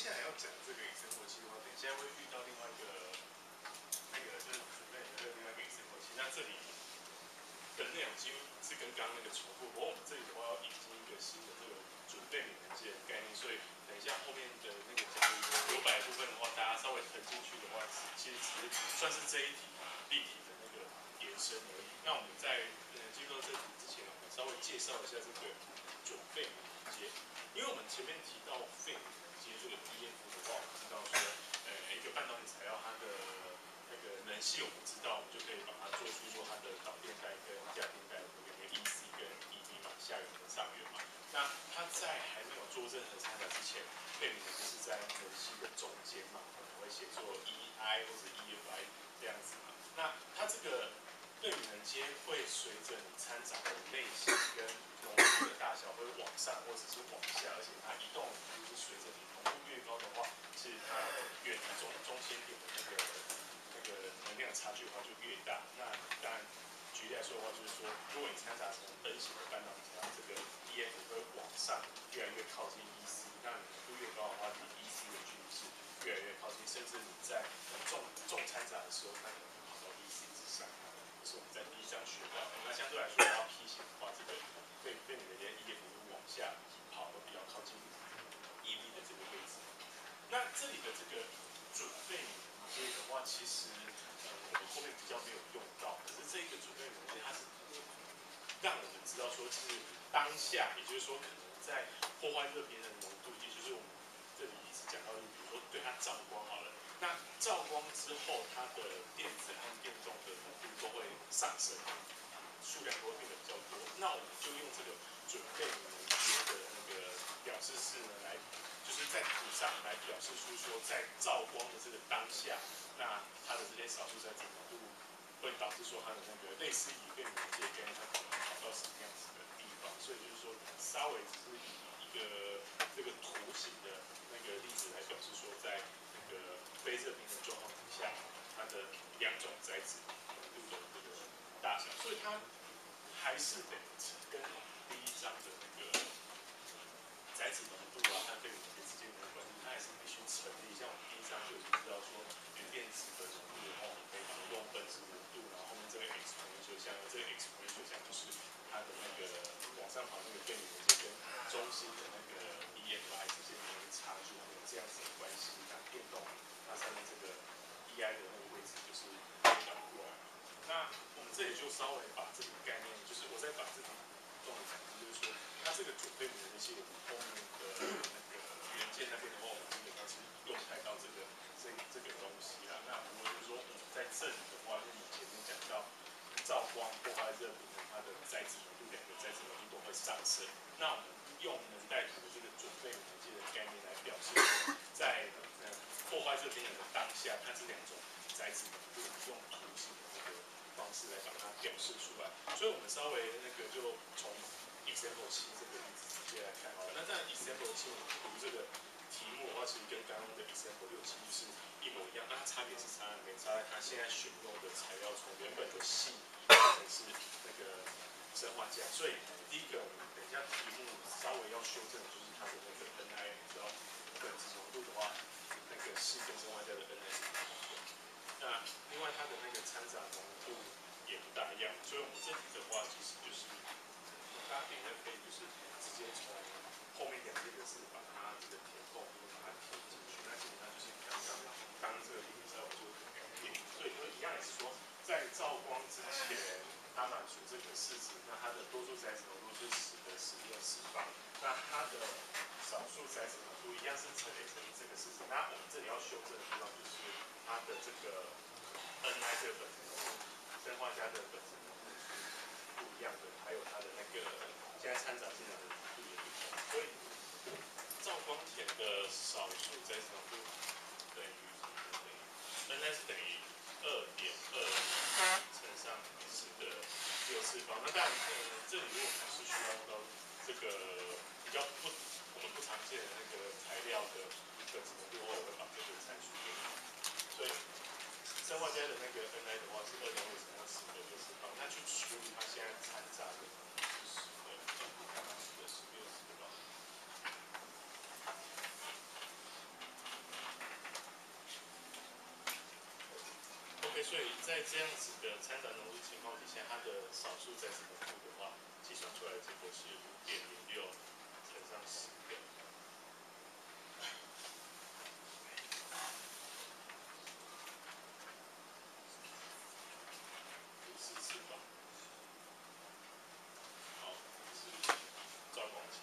[SPEAKER 1] 下来要讲这个 example 器的话，等一下会遇到另外一个那个就是准备的另外一个 example 器，那这里的内容几乎是跟刚刚那个重复，不过我们这里的话要引进一个新的这个准备免人机的概念，所以等一下后面的那个讲留白部分的话，大家稍微横进去的话，其实只是算是这一题例题的那个延伸而已。那我们在呃进入到这题之前，我们稍微介绍一下这个准备免人机，因为我们前面提到费免人机这个 D F 的话，我们知道说，呃一个半导体材料它的那个能系我们知道，我们就可以把它做出说它的导电带跟价电带的那个 E C 跟 E B 嘛，下缘跟上缘嘛。那它在还没有做任何参加之前，费免就是在能系的中间嘛，我们会写作 E I 或者 E F I 这样子嘛。那它这个费免人接会随着你参杂的类型跟浓度的大小会往上或者是往下，而且它移动就是随着你浓度越高的话，是它远离中中心点的那个那个能量差距的话就越大。那当然，举例来说的话，就是说，如果你掺杂成 N 型的半导体，它这个 E F 会往上越来越靠近 E C， 那浓度越高的话，离 E C 的距离是越来越靠近，甚至你在重重掺杂的时候，它可能跑到 E C 之上。这是我们在第一章学到的。那相对来说，要 P 型的话，这个对对你的 E F 会往下跑，会比较靠近 E V 的这个位置。那这里的这个准备免人接的话，其实呃我们后面比较没有用到，可是这个准备免人接它是让我们知道说，是当下，也就是说可能在破坏热边的浓度，也就是我们这里是讲到，比如说对它照光好了，那照光之后，它的电子和电动的浓度都会上升，数量都会变得比较多。那我们就用这个准备免人接的那个表示式呢，来就是在图上来表示出说，在照光的这个当下，那它的这些少数载子浓度会导致说它的那个类似于被免人接概念，它可能跑到什么样子的地方。所以就是说，稍微只是以一个这个图形的那个例子来表示说，在那个非热平衡状况底下，它的两种载子浓度的这个大小，所以它还是得跟第一章的那个载子浓度啊和对免人之间的关系，它还是必须成立。像我们第一章就已经知道说，原电子的浓度的话，我们可以把它用分子浓度，然后后面这个 exponential 项，这个 exponential 项就是它的那个往上跑那个对免人接跟中心的那个 E F I 之间的那个差距，有这样子的关系。那电动它上面这个 E I 的那个位置就是可以转过来。那我们这里就稍微把这个概念，就是我再把这个重点讲，就是说它这个准备免人接我们后面的那个元件那边的话，我们基本上是用来到这个这这个东西啦。那如果就是说我们在这里的话，就你前面讲到照光破坏热平衡，它的载子浓度两个载子浓度都会上升。那我们用能带图的这个准备免人接的概念来表示说，在呃破坏热平衡的当下，它这两种载子浓度用图形的这个方式来把它表示出来。所以我们稍微那个就从 example 七这个例子直接来看好了。那在 example 七我们读这个题目的话，其实跟刚刚的 example 六七是一模一样，那它差别是差在哪？差在它现在选用的材料从原本的细变成是那个砷化镓。所以第一个，我们等一下题目稍微要修正的就是它的那个 N I， 你知道本质浓度的话，那个细跟砷化镓的 N I 是不同的。那另外它的那个掺杂浓度也不大一样，所以我们这里的话其实就是大家等一下可以就是直接从后面两件的是把它这个填空，或者把它填进去。那基本上就是刚刚刚这个例子稍微做一个改变，所以就一样也是说，在照光之前，它满足这个式子，那它的多数载子浓度是十的十六次方，那它的少数载子浓度一样是乘 x 这个式子。那我们这里要修正的地方就是它的这个 N I 这个本质浓度，砷化镓的本质浓度是不一样的，还有它的那个现在掺杂进来的浓度也不同，所以照光前的少数载子浓度等于等于 N I 是等于二点二乘上十的六次方。那当然，呃，这里如果不是需要到这个比较不我们不常见的那个材料的本质浓度，我也会把这个阐述给你。所以砷化镓的那个 N I 的话是二点五乘上十的六次方，那去除以它现在掺杂的是十的，看到十的十六次方。 所以在这样子的掺杂浓度情况底下，它的少数载质浓度的话，计算出来的结果是五点零六乘上十个。四次方。好，是照光器。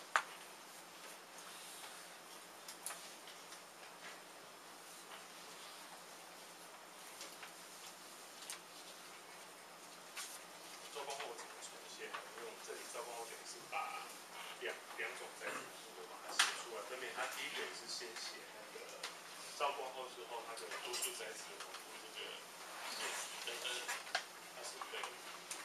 [SPEAKER 1] 照光后怎么呈现？因为我们这里照光后等于是把两两种载质都把它写出来。分别，它第一个也是先写那个照光后之后，它的多数载质的浓度这个线等等，它是等于。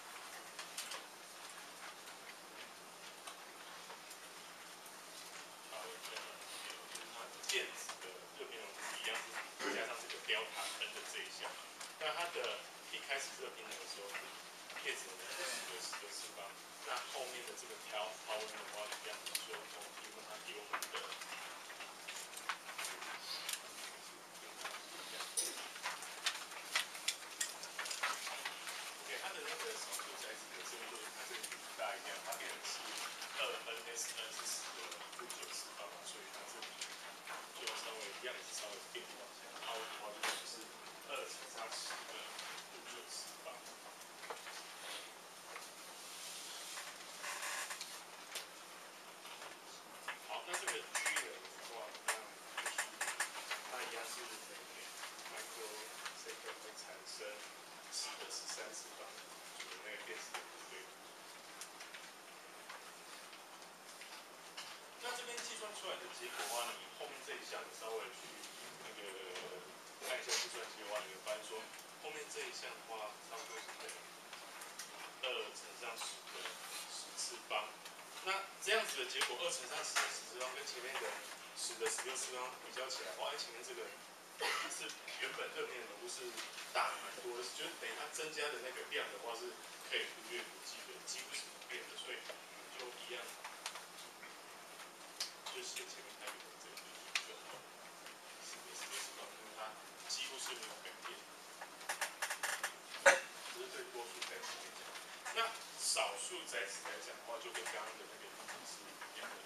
[SPEAKER 1] 电子的热平衡一样是加上这个 delta n 的这一项，那它的一开始热平衡的时候，电子的十个十个次方，那后面的这个调毫温的话，一样就从提供它给我们的。OK， 它的那个少数载质的深度，它这里不大一样，它变成是二 n s n 是十个负九次方，所以它这里。就稍微一样也是稍微变化一下，它的话就是二乘上十的负九次方。好，那这个居人的话，当然就是它一样是每 microsecond 会产生十的十三次方左右那个电子的不对。那这边计算出来的结果的话，你后面这一项你稍微去那个看一下计算机的话，你会发现说后面这一项的话，差不多是等于二乘上十的十次方。那这样子的结果，二乘上十的十次方跟前面的十的十六次方比较起来，哇，前面这个是原本热平衡浓度是大蛮多的，就是等于它增加的那个量的话是可以忽略不计的，几乎是不变的，所以就一样。就写前面它有的这个就好，十的十六次方，因为它几乎是没有改变，这是对多数载质来讲。那少数载质来讲的话，就跟刚刚的那个例子是一样的。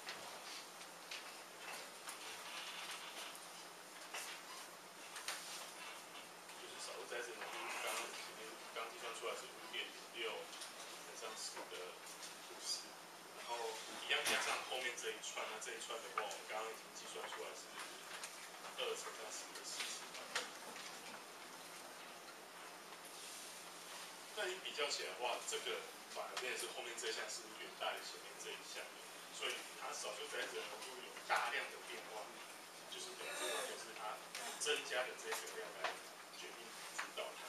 [SPEAKER 1] 就是少数载质浓度刚刚前面刚计算出来是五点零六乘上十的负四。然后一样加上后面这一串，那这一串的话，我们刚刚已经计算出来是二乘上十的四次方。那你比较起来的话，这个反而变成是后面这一项是远大于前面这一项的，所以它少数载质的浓度有大量的变化，就是等于这完全是它增加的这个量来决定主导它。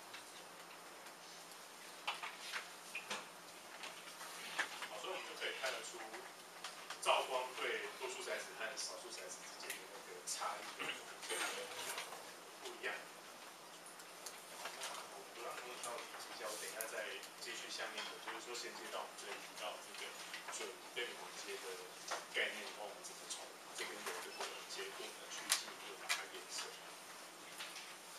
[SPEAKER 1] 好，所以我们就可以看得出。照光对多数载质和少数载质之间的那个差异不一样。我不知道用到底几下，我等一下再继续下面的，就是说衔接到我们这里提到这个准对连接的概念，然后我们怎么从这边的这个结果呢去进一步把它延伸。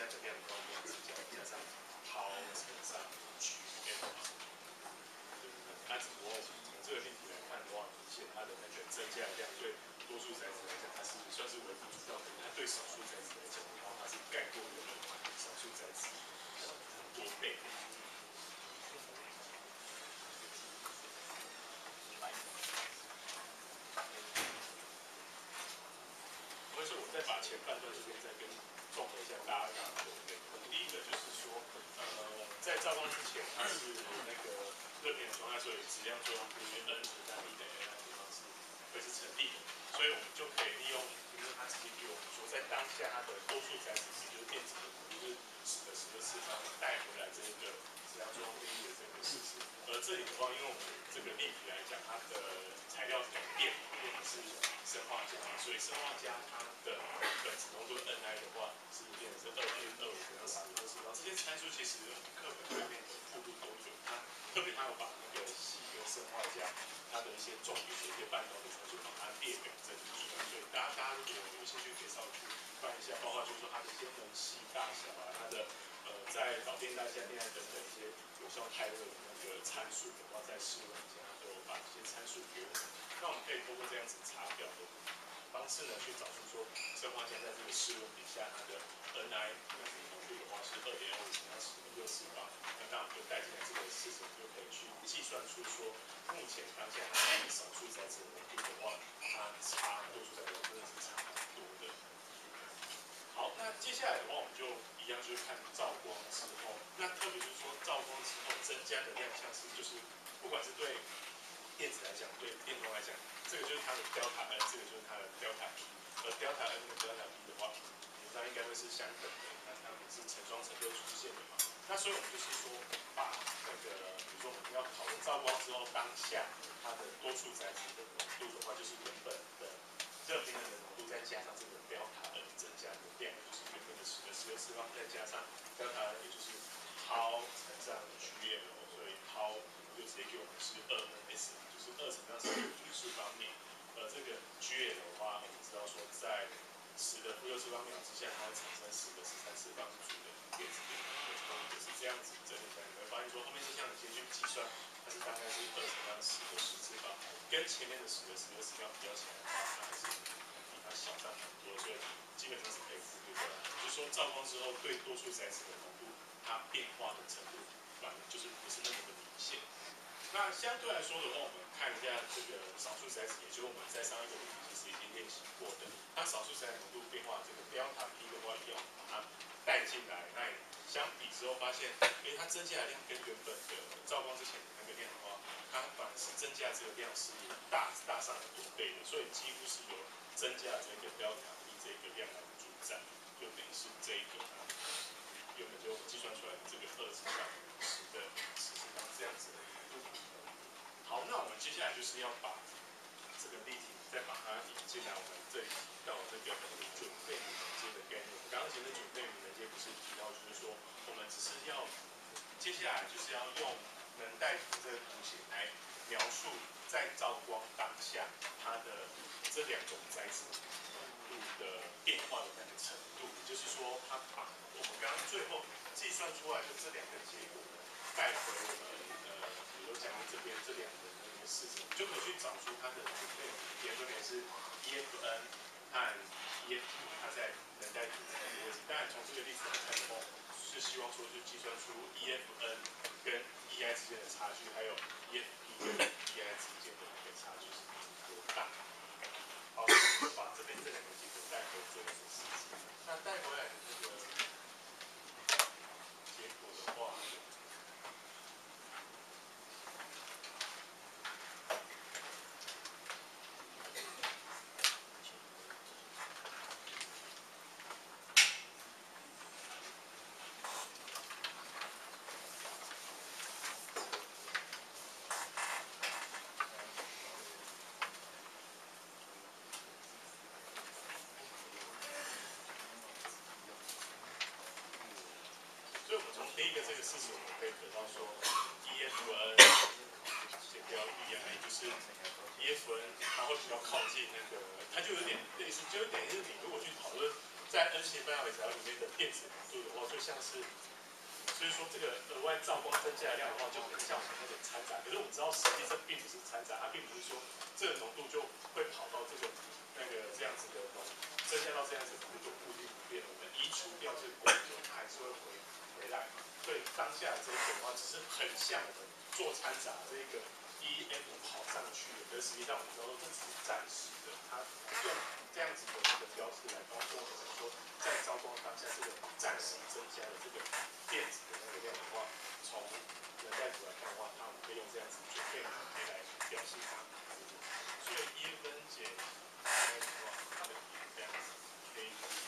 [SPEAKER 1] 加的量高量之加加上抛乘上 G M。那只不过从这个例题来看的话，明显它的那个增加的量对多数载子来讲，它是算是微不足道的；它对少数载子来讲，然后它是盖过了少数载子多倍。所以说，我再把前半段这边再跟综合一下大家刚刚说的。第一个就是说，呃，在造光之前，它是那个热平衡状态，所以质量作用对于 N 除上 E 等于 N 的地方是会是成立的，所以我们就可以利用，比如说它直接给我们说，在当下它的多数载子值就是电子的就是十的十的次方带回来这个质量作用定义的这个事实。而这里的话，因为我们这个例题来讲，它的材料改变变的是砷化镓，所以砷化镓它的本质浓度 N I 的话是变成是二点二五跟十二十，然后这些参数其实课本对面的附录都有，它特别它有把那个锡跟砷化镓它的一些重点的一些半导体参数把它列表整理出来，所以大家大家如果有兴趣可以稍微去翻一下，包括就是说它的一些能系大小啊，它的呃在导电带、下电带等等一些有效太热的那个参数的话，在试问一下，都有把这些参数给我们。那我们可以通过这样子查表的方式呢，去找出说砷化镓在这个室温底下它的 N I 那个浓度的话是二点二五乘以十的六次方。那当然我们就带进来这个事情，就可以去计算出说目前当下它的少数载子浓度的话，它差多数载子真的是差蛮多的。好，那接下来的话，我们就一样就是看照光之后，那特别是说照光之后增加的亮相是，就是不管是对电子来讲，对电容来讲，这个就是它的 delta N， 这个就是它的 delta P， 而 delta N 跟 delta P 的话，理论上应该会是相等的，那它们是成双成对出现的嘛。那所以我们就是说，把那个，比如说我们要讨论照光之后当下它的多数载子的浓度的话，就是原本的热平衡的浓度再加上这个 delta N 增加的量，就是原本的十的十的次方再加上 delta N， 也就是抛乘上 G M， 所以抛就直接给我们是二 S， 就是二乘上十的负四方面。而这个 G M 的话，我们知道说在十的负六次方秒之下，它会产生十的十三次方组的电子电流，就是这样子整理下来，你会发现说后面这项你先去计算，它是大概是二乘上十的十次方，跟前面的十的十的十方比较起来的话，它还是比它小上很多，所以基本上是可以忽略掉的。就是说照光之后对多数载子的浓度，它变化的程度反而就是不是那么的明显。那相对来说的话，我们看一下这个少数载子，也就是我们在上一个例题其实已经练习过的，它少数载子浓度变化这个 delta P 的话，要把它带进来，那相比之后发现，诶，它增加的量跟原本的照光之前的那个量的话，它反而是增加这个量是大大上很多倍的，所以几乎是有增加这个 delta P 这个量来主宰，就等于是这一个它原本就计算出来的这个二乘上十的十次方这样子的一个。好，那我们接下来就是要把这个例题再把它引进来，我们这里提到这个准备拟能阶的概念。我们刚刚前面准备拟能阶不是提到，就是说我们只是要接下来就是要用能带图这个图形来描述在照光当下它的这两种载子浓度的变化的那个程度，也就是说，它把我们刚刚最后计算出来的这两个结果带回我们呃，比如讲到这边这两个那个事情，就可以去找出它的准备也分别是 E F N 和 E F P 它在能带图的那个位置。当然从这个例子来看的话，是希望说就计算出 E F N 跟 E I 之间的差距，还有 E F P 跟 E I 之间的那个差距是多大。好，把这边这两个结果带回这个事情。那带回来的这个结果的话，所以我们从第一个这个事情，我们可以得到说 E F N 减掉 E I， 就是 E F N 它会比较靠近那个，它就有点类似，就有点是你如果去讨论在 N 型半导体材料里面的电子浓度的话，就像是，所以说这个额外照光增加的量的话，就很像我们那种掺杂。可是我们知道，实际这并不是掺杂，它并不是说这个浓度就会跑到这个那个这样子的浓，增加到这样子的浓度就固定不变。我们移除掉这个光之后，它还是会回回来。所以当下这个的话，只是很像我们做掺杂这个 E M 跑上去的，可是实际上我们知道这只是暂时的，它用这样子的这个标识来告诉我们说，在照光当下这个暂时增加的这个电子的那个量的话，从人带图来看的话，那我们可以用这样子准备的可以来表示它。所以一分解它的话，它的这样子可以。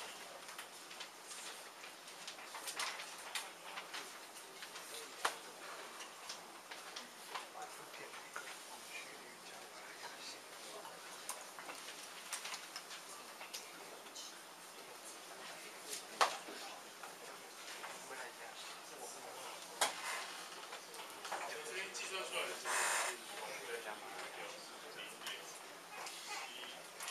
[SPEAKER 1] 计算出来的结果是从这个两百六十零点一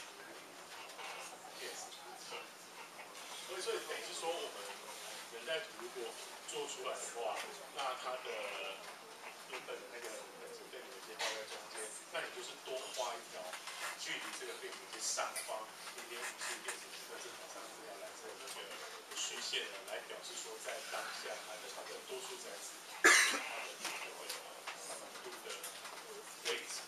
[SPEAKER 1] 电子测，所以所以等于是说我们人带图如果做出来的话，那它的原本的那个准备连接画在中间，那你就是多画一条距离这个电连接上方零点五四电子那正常上这样来自那个虚线呢，来表示说在当下它的它的多数载子它的这个度的位置。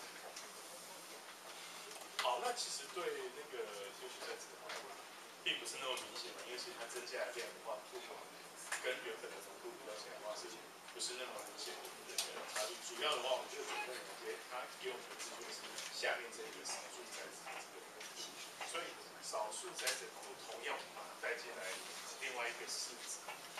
[SPEAKER 1] 好，那其实对那个多数载子的话，并不是那么明显嘛，因为其实它增加的量的话，不可能跟原本的浓度比较起来的话，是不是那么明显的一个差异？主要的话，我们就准备连接它给我们的资讯是下面这个少数载子的这个浓度，所以少数载子浓度同样我们把它带进来另外一个式子。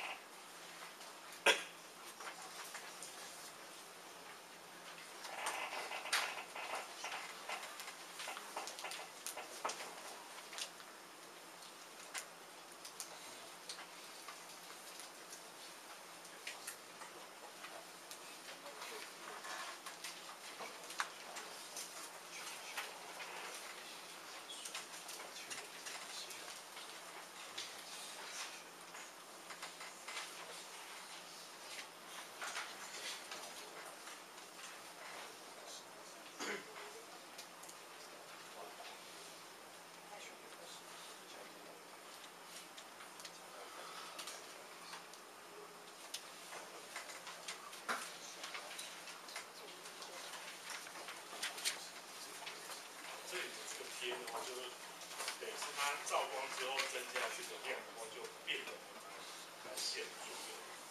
[SPEAKER 1] 这里的这个偏的话，就是等于是它照光之后增加这个量的话，就变得蛮显著的。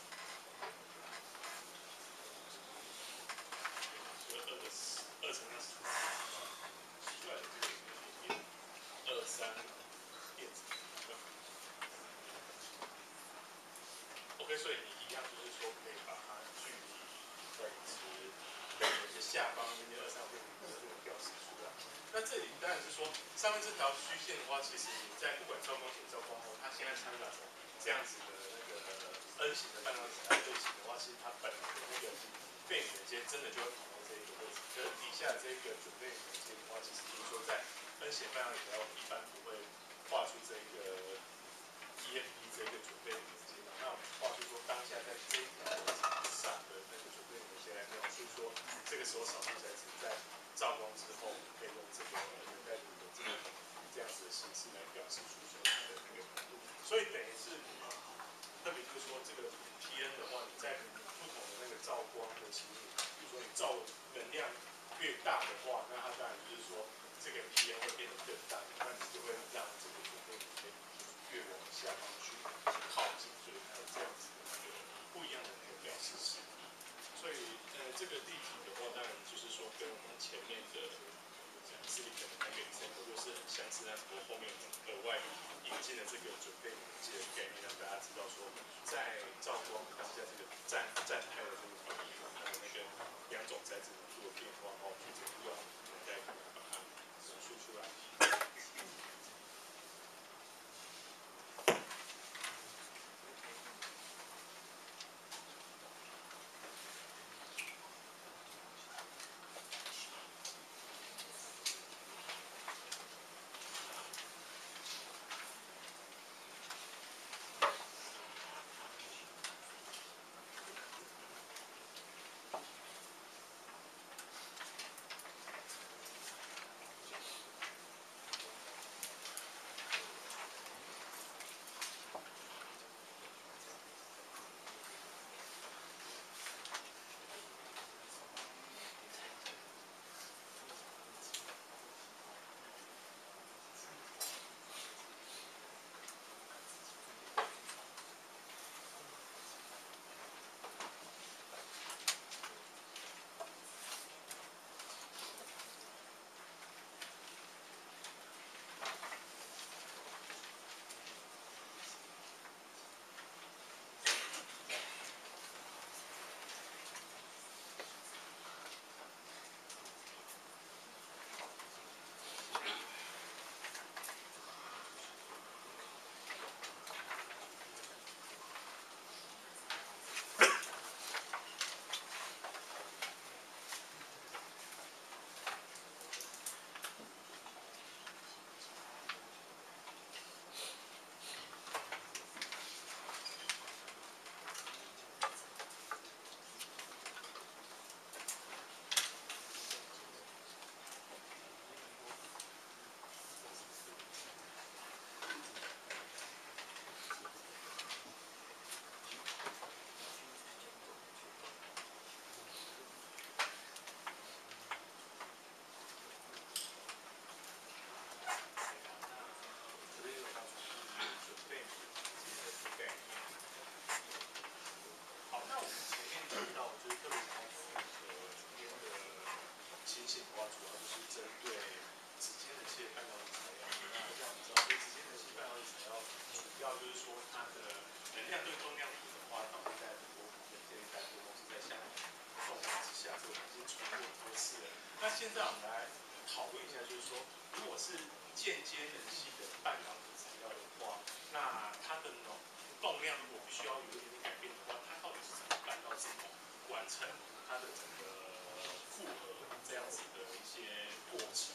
[SPEAKER 1] 这个二的二乘以十，出来的这个是二三电子。OK， 所以你一样就是说可以把它距离等值跟有些下方那些二三电子的这个标识出来。那这里当然是说，上面这条虚线的话，其实你在不管照光前、照光后，它现在掺杂这样子的那个 N 型的半导体类型的话，其实它本来的那个背连接真的就会跑到这一个位置。可是底下这个准备连接的话，其实就是说在 N 型半导体材料一般不会画出这个 E M P 这个准备连接嘛。那我们画出说当下在这一条位置上的那个准备连接来描述说，这个时候少数载子在照光之后，可以用这个人带图的这个这样子的形式来表示出说它的那个浓度，所以等于是特别就是说这个 P N 的话，你在不同的那个照光的情形，比如说你照能量越大的话，那它当然就是说这个 P N 会变得更大，那你就会让这个准备可以越往下方去靠近，所以它有这样子的那个不一样的那个表示式。所以，呃，这个例题的话，当然就是说跟我们前面的讲视力可能那个 example 就是很相似，但不过后面我们额外引进了这个准备连接的概念，让大家知道说，在照光当下这个站站态的这个比例，还有那个两种载子浓度的变化，然后去怎么用人带图把它描述出来。 它的能量对动量比的话，导致在波幅跟这一带波动是在下面动量之下，这个已经重过很多次了。那现在我们来讨论一下，就是说，如果是间接能系的半导体材料的话，那它的呢动量如果必须要有一点点改变的话，它到底是怎么办到这种完成它的整个复合这样子的一些过程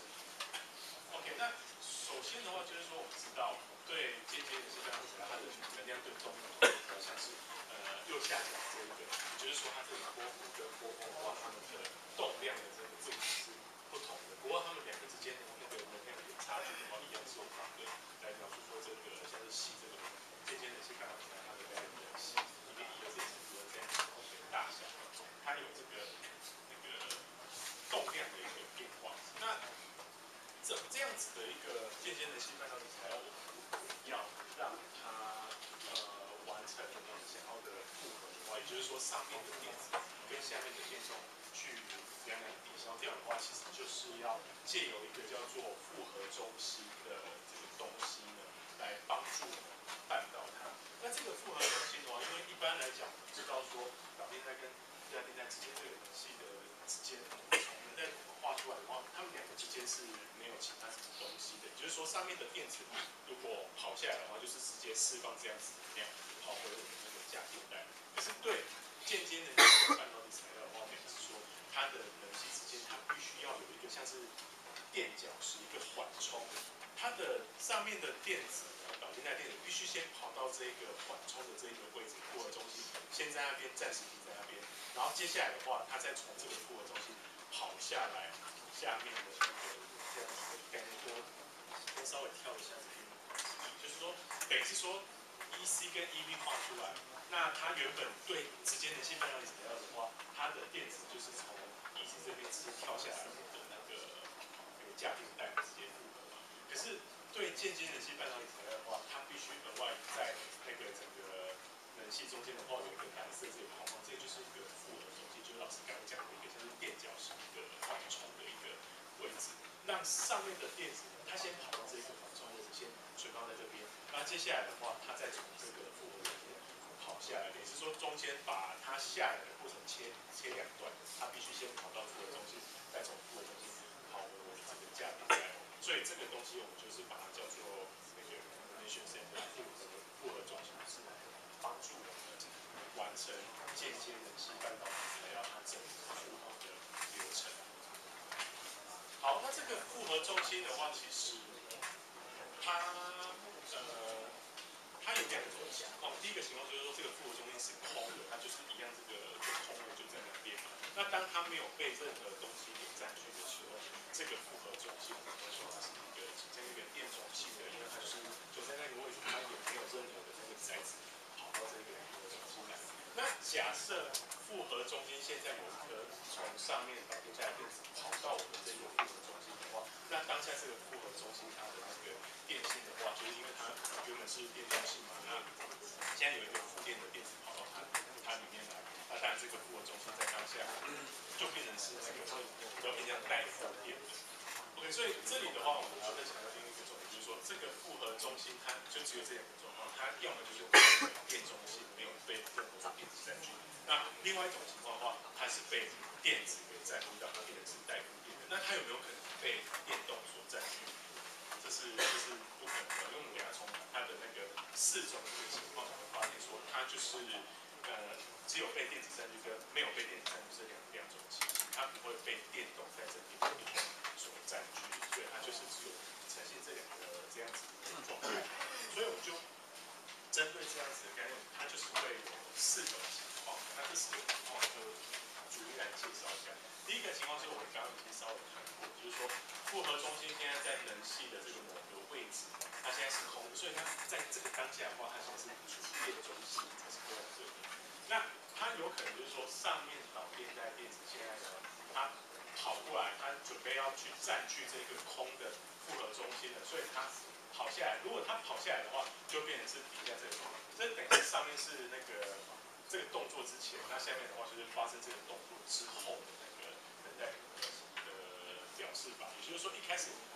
[SPEAKER 1] ？OK， 那首先的话就是说，我们知道对间接能系半导体材料，它的能量对动量比较像是呃右下角这一个，也就是说它这个波幅跟波峰的话，它们的动量的这个位置是不同的。不过它们两个之间的那个能量点差距的话，一样是用方对来描述说这个像是硒这个间接能系半导体材料它的概念硒一个一个这是这样子的大小，它有这个那个动量的一个变化。那这这样子的一个间接能系半导体材料，我们要让它呃完成我们想要的复合的话，也就是说上面的电子跟下面的电动去两两抵消掉的话，其实就是要借由一个叫做复合中心的这个东西呢，来帮助办到它。那这个复合中心的话，因为一般来讲，我们知道说导电带跟对电带之间这个能系的之间，从能带图画出来的话，它们两个之间是没有其他什么东西的。也就是说，上面的电子如果跑下来的话，就是直接释放这样子的能量，跑回我们那个价电带。可是对间接能系半导体材料的话，表示说它的能系之间，它必须要有一个像是垫脚石一个缓冲，它的上面的电子呢，导电带电子必须先跑到这个缓冲的这个位置，复合中心先在那边暂时停在那边，然后接下来的话，它再从这个复合中心跑下来，下面的那个这样子的概念，就先稍微跳一下这边，就是说，等于是说 E C 跟 E V 画出来，那它原本对直接能系半导体材料的话，它的电子就是从 E C 这边直接跳下来的那个那个价电带直接复合嘛。可是对间接能系半导体材料的话，它必须额外在那个整个能系中间的话有一个蓝色这个泡泡，这个就是一个复合中心，就是老师刚刚讲的一个像是垫脚石一个缓冲的一个位置，让上面的电子呢，它先跑到这个缓冲位置，先存放在这边。那接下来的话，它再从这个复合中间跑下来，也是说中间把它下来的过程切切两段，它必须先跑到复合中心，再从复合中心跑回我们这个价电带。所以这个东西我们就是把它叫做那个 combination center 复合复合中心，是帮助我们完成间接能系半导体材料它整个复合的流程。好，那这个复合中心的话，其实它呃它有两种情况。第一个情况就是说，这个复合中心是空的，它就是一样这个空的就在那边嘛。那当它没有被任何东西给占据的时候，这个复合中心我们说它是一个这个电容性的，因为它就是就在那个位置，它也没有任何的那个载子跑到这个复合中心来。那假设复合中心现在有一颗从上面导电下来的电子跑到我们这个复合中心的话，那当下这个复合中心它的那个电性的话，就是因为它原本是电中性嘛，那现在有一个负电的电子跑到它它里面来，那当然这个复合中心在当下就变成是那个比较偏向带负电的。OK， 所以这里的话，我们要再强调另一个重点，就是说这个复合中心它就只有这两个状况，它要么就是电中性没有被任何电子占据，那另外一种情况的话，它是被电子给占据到，它变成是带负电的，那它有没有可能被电动所占据？这是这是不可能的，因为我们给它从它的那个四种这个情况，我们发现说它就是呃只有被电子占据跟没有被电子占据这两两种情形，它不会被电动在这边所占据，所以它就是只有呈现这两个这样子的状态。所以我们就针对这样子的概念，它就是会有四种情况。那这四种情况就逐一来介绍一下。第一个情况是我们刚刚已经稍微谈过，就是说复合中心现在在能系的这个某个位置，它现在是空的，所以它在这个当下的话，它现在是主电中心，它是这样子。那它有可能就是说上面导电带电子现在呢，它跑过来，它准备要去占据这个空的复合中心了，所以它跑下来。如果它跑下来的话，就变成是底下这个，这等于是上面是那个这个动作之前，那下面的话就是发生这个动作之后的那个等待的表示法。也就是说，一开始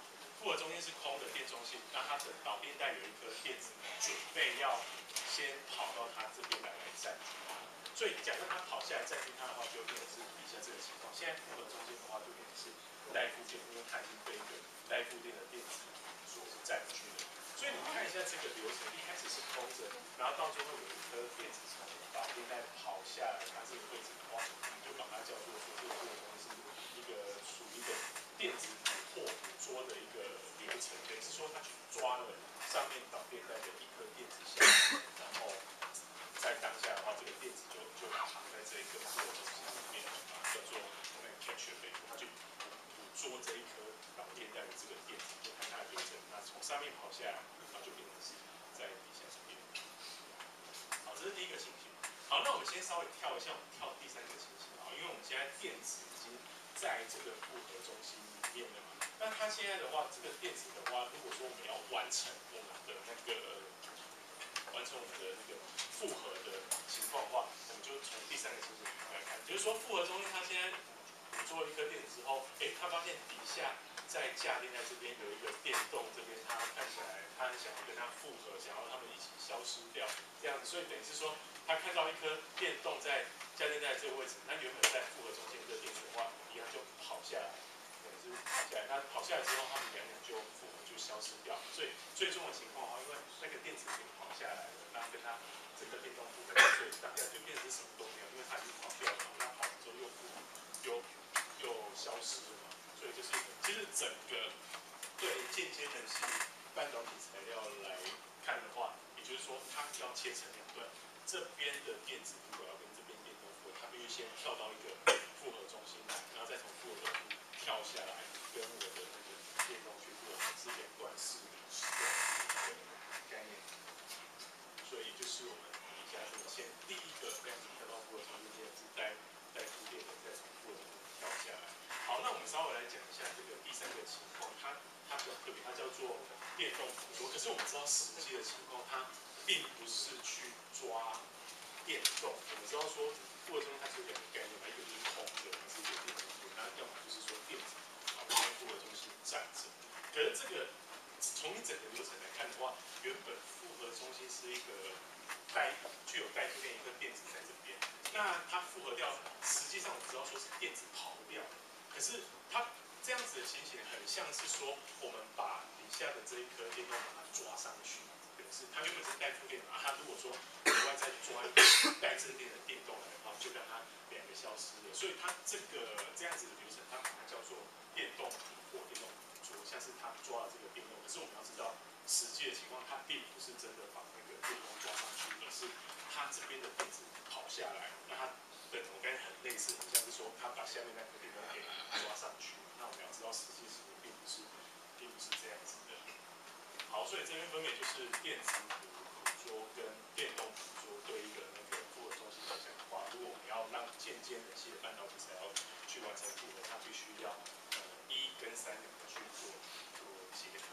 [SPEAKER 1] 复合中心是空的电中心，那它的导电带有一颗电子准备要先跑到它这边来来占据它，所以假设它跑下来占据它的话，就变成是以下这个情况。现在复合中心的话，就变成是带负电，因为它已经被一个带负电的电子所占据了。所以你看一下这个流程，一开始是空着，然后到最后有一颗电子从导电带跑下来，它这个位置的话，你就把它叫做说这个过程是一个属于一个电子捕获捕捉的一个流程，等于是说它去抓了上面导电带的一颗电子下来，然后在当下的话，这个电子就就藏在这一个复合中心里面，啊，叫做那个 capture 的，它去捕捉这一颗导电带的这个电子，就看它的流程，那从上面跑下来。就变成是在底下这边。好，这是第一个情形。好，那我们先稍微跳一下，我们跳第三个情形啊，因为我们现在电子已经在这个复合中心里面了嘛。那它现在的话，这个电子的话，如果说我们要完成我们的那个完成我们的那个复合的情况的话，我们就从第三个情形来看，就是说复合中心它现在捕捉了一颗电子之后，哎，它发现底下。在价电在这边有一个电动，这边它看起来它想要跟它复合，想要它们一起消失掉，这样子，所以等于是说，它看到一颗电动在价电在这个位置，它原本在复合中间这个电子的话，一样就跑下来，等于是跑下来，它跑下来之后，它们两个就复合就消失掉。所以最终的情况哈，因为那个电子已经跑下来了，那跟它整个电动复合，所以大概就变成是什么都没有，因为它已经跑掉了，然后它跑了之后又复合，又又消失了嘛。所以就是，其实整个对间接的是半导体材料来看的话，也就是说，它要切成两段。这边的电子如果要跟这边电动复合，它必须先跳到一个复合中心来，然后再从复合中心跳下来，跟我的那个电动去复合，是两段式使用的概念。所以就是我们以下这个先第一个这样子跳到复合中心，这样子带带负电的，再从复合中心跳下来。好，那我们稍微来讲一下这个第三个情况，它它比较特别，它叫做电动捕捉。可是我们知道实际的情况，它并不是去抓电动。我们知道说复合中心它是有两个概念嘛，一个就是空的，它是一个电动的，那要么就是说电子啊跟复合中心站着。可是这个从你整个流程来看的话，原本复合中心是一个带具有带负电一个电子在这边，那它复合掉，实际上我们知道说是电子跑不掉。可是它这样子的情形很像是说，我们把底下的这一颗电动把它抓上去，表示它原本是带负电嘛，它如果说额外再抓一个带正电的电动来的话，就让它两个消失了。所以它这个这样子的流程，它把它叫做电动或电动捕捉，像是它抓了这个电动。可是我们要知道，实际的情况，它并不是真的把那个电动抓上去，而是它这边的电子跑下来，那它。对，我跟很类似，很像是说他把下面那颗电动给抓上去。那我们要知道，实际情况并不是，并不是这样子的。好，所以这边分别就是电子捕捉跟电动捕捉对一个那个复合中心来讲的话，如果我们要让渐渐的系的半导体材料去完成复合，它必须要呃一跟三两个去做做结合。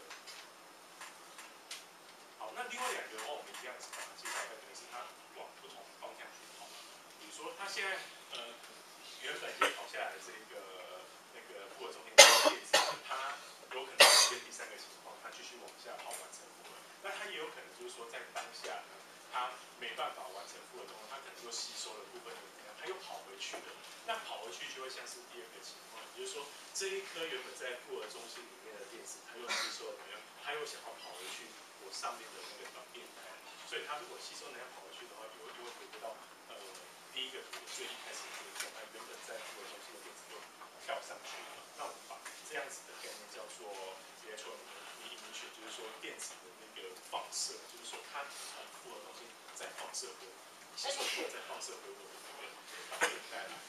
[SPEAKER 1] 好，那另外两个的话，我们一样是把它介绍一下，等于是它往不同方向去跑。比如说，它现在呃原本先跑下来的这个那个复合中心的电子，它有可能出现第三个情况，它继续往下跑完成复合。那它也有可能就是说，在当下呢，它没办法完成复合中，它可能又吸收了部分的能量，它又跑回去了。那跑回去就会像是第二个情况，也就是说，这一颗原本在复合中心里面的电子，它又吸收了能量，它又想要跑回去我上面的那个导电台。所以它如果吸收能量跑回去的话，就会就会回归到呃。第一个图最一开始的这个状态，原本在复合中心的电子就跳上去了。那我们把这样子的概念叫做 electron emission， 就是说电子的那个放射，就是说它从复合中心再放射回，吸收以后再放射回我的那个导电带来。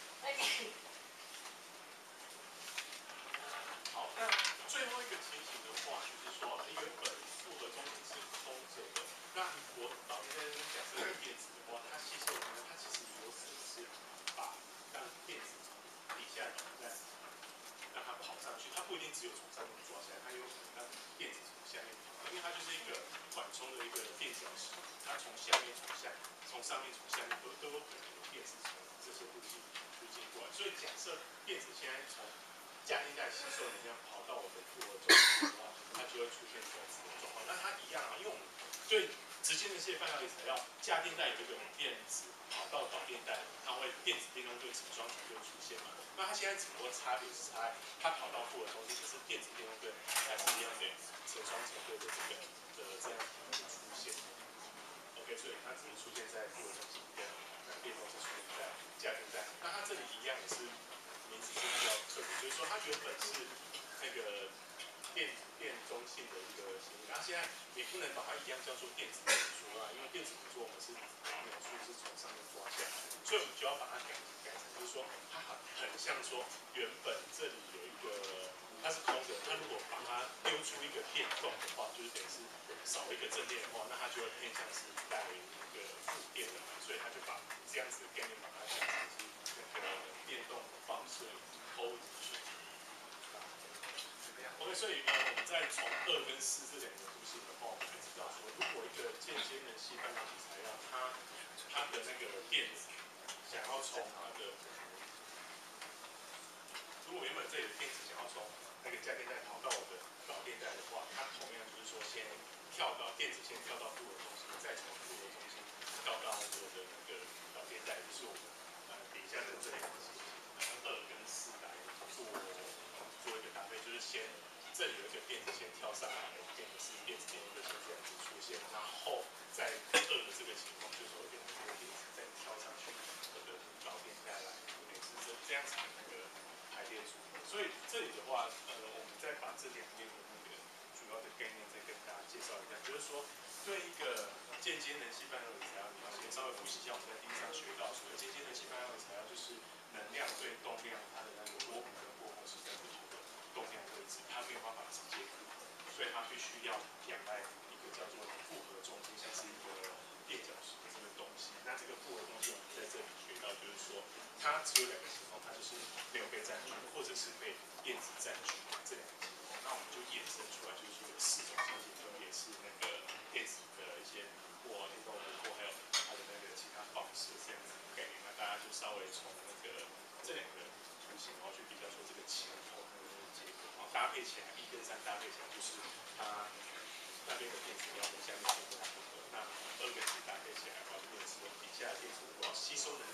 [SPEAKER 1] 好，那最后一个情形的话，就是说原本复合中心是空着的，那我导电带这边假设有电子的话，它吸收的能量，它其实有可能是把让电子从底下导弹让它跑上去，它不一定只有从上面抓下来，它有可能让电子从下面跑，因为它就是一个缓冲的一个电角石，它从下面从下从上面从下面都都有可能有电子从这些路径路径过来，所以假设电子现在从价电带吸收能量跑到我的复合中心的话，它就会出现这样子的状况。那它一样啊，因为我们对直接的线半导体材料，价电带有一个电子跑到导电带，它会电子电动对子双重对出现嘛。那它现在只不过差别是差在它跑到复合中心，可是电子电动对还是一样的成双成对的这个的这样子的出现。OK， 所以它只是出现在复合中心跟那电动是出现在价电带。那它这里一样也是名字是比较特别，就是说它原本是那个电电中性的一个形式，然后现在也不能把它一样叫做电子捕捉啊，因为电子捕捉我们是描述是从上面抓下来，所以我们就要把它改改成，就是说它很很像说原本这里有一个它是空的，它如果把它丢出一个电动的话，就是等于是少一个正电的话，那它就会偏向是带那个负电的嘛，所以它就把这样子的概念把它讲成是那个电动的方式抠进去。OK， 所以呃，我们再从二跟四这两个图形的话，我们可以知道说，如果一个间接能细半导体材料，它它的那个电子想要从它的，如果原本这里的电子想要从那个价电带跑到我的导电带的话，它同样就是说先跳到电子先跳到复合中心，再从复合中心跳到我的那个导电带，就是我们呃底下的这两个形二跟四来做做一个搭配，就是先。这里有一个电子先跳上来，电子是电子电路的先这样子出现，然后在二的这个情况，就是说变成这个电子再跳上去，我的导电带来，有点是这这样子的那个排列组合。所以这里的话，呃，我们再把这两边的那个主要的概念再跟大家介绍一下，就是说对一个间接能细半导体材料，你要先稍微复习一下我们在第一章学到，所谓间接能细半导体材料就是能量对动量它的那个波幅跟波峰是在不同的动量位置，它没有办法直接复合，所以它必须要仰赖一个叫做复合中心，像是一个垫脚石的这个东西。那这个复合中心我们在这里学到，就是说它只有两个情况，它就是没有被占据，或者是被电子占据这两个情况。那我们就衍生出来，就是说有四种情形，分别是那个电子的一些或电动的或还有它的那个其他方式这样子的概念。那大家就稍微从那个这两个图形，然后去比较说这个前后的结果，然后搭配起来，一跟三搭配起来就是它那边的电子要跟下面电子符合，那二跟四搭配起来的话，就变成说底下的电子如果要吸收能量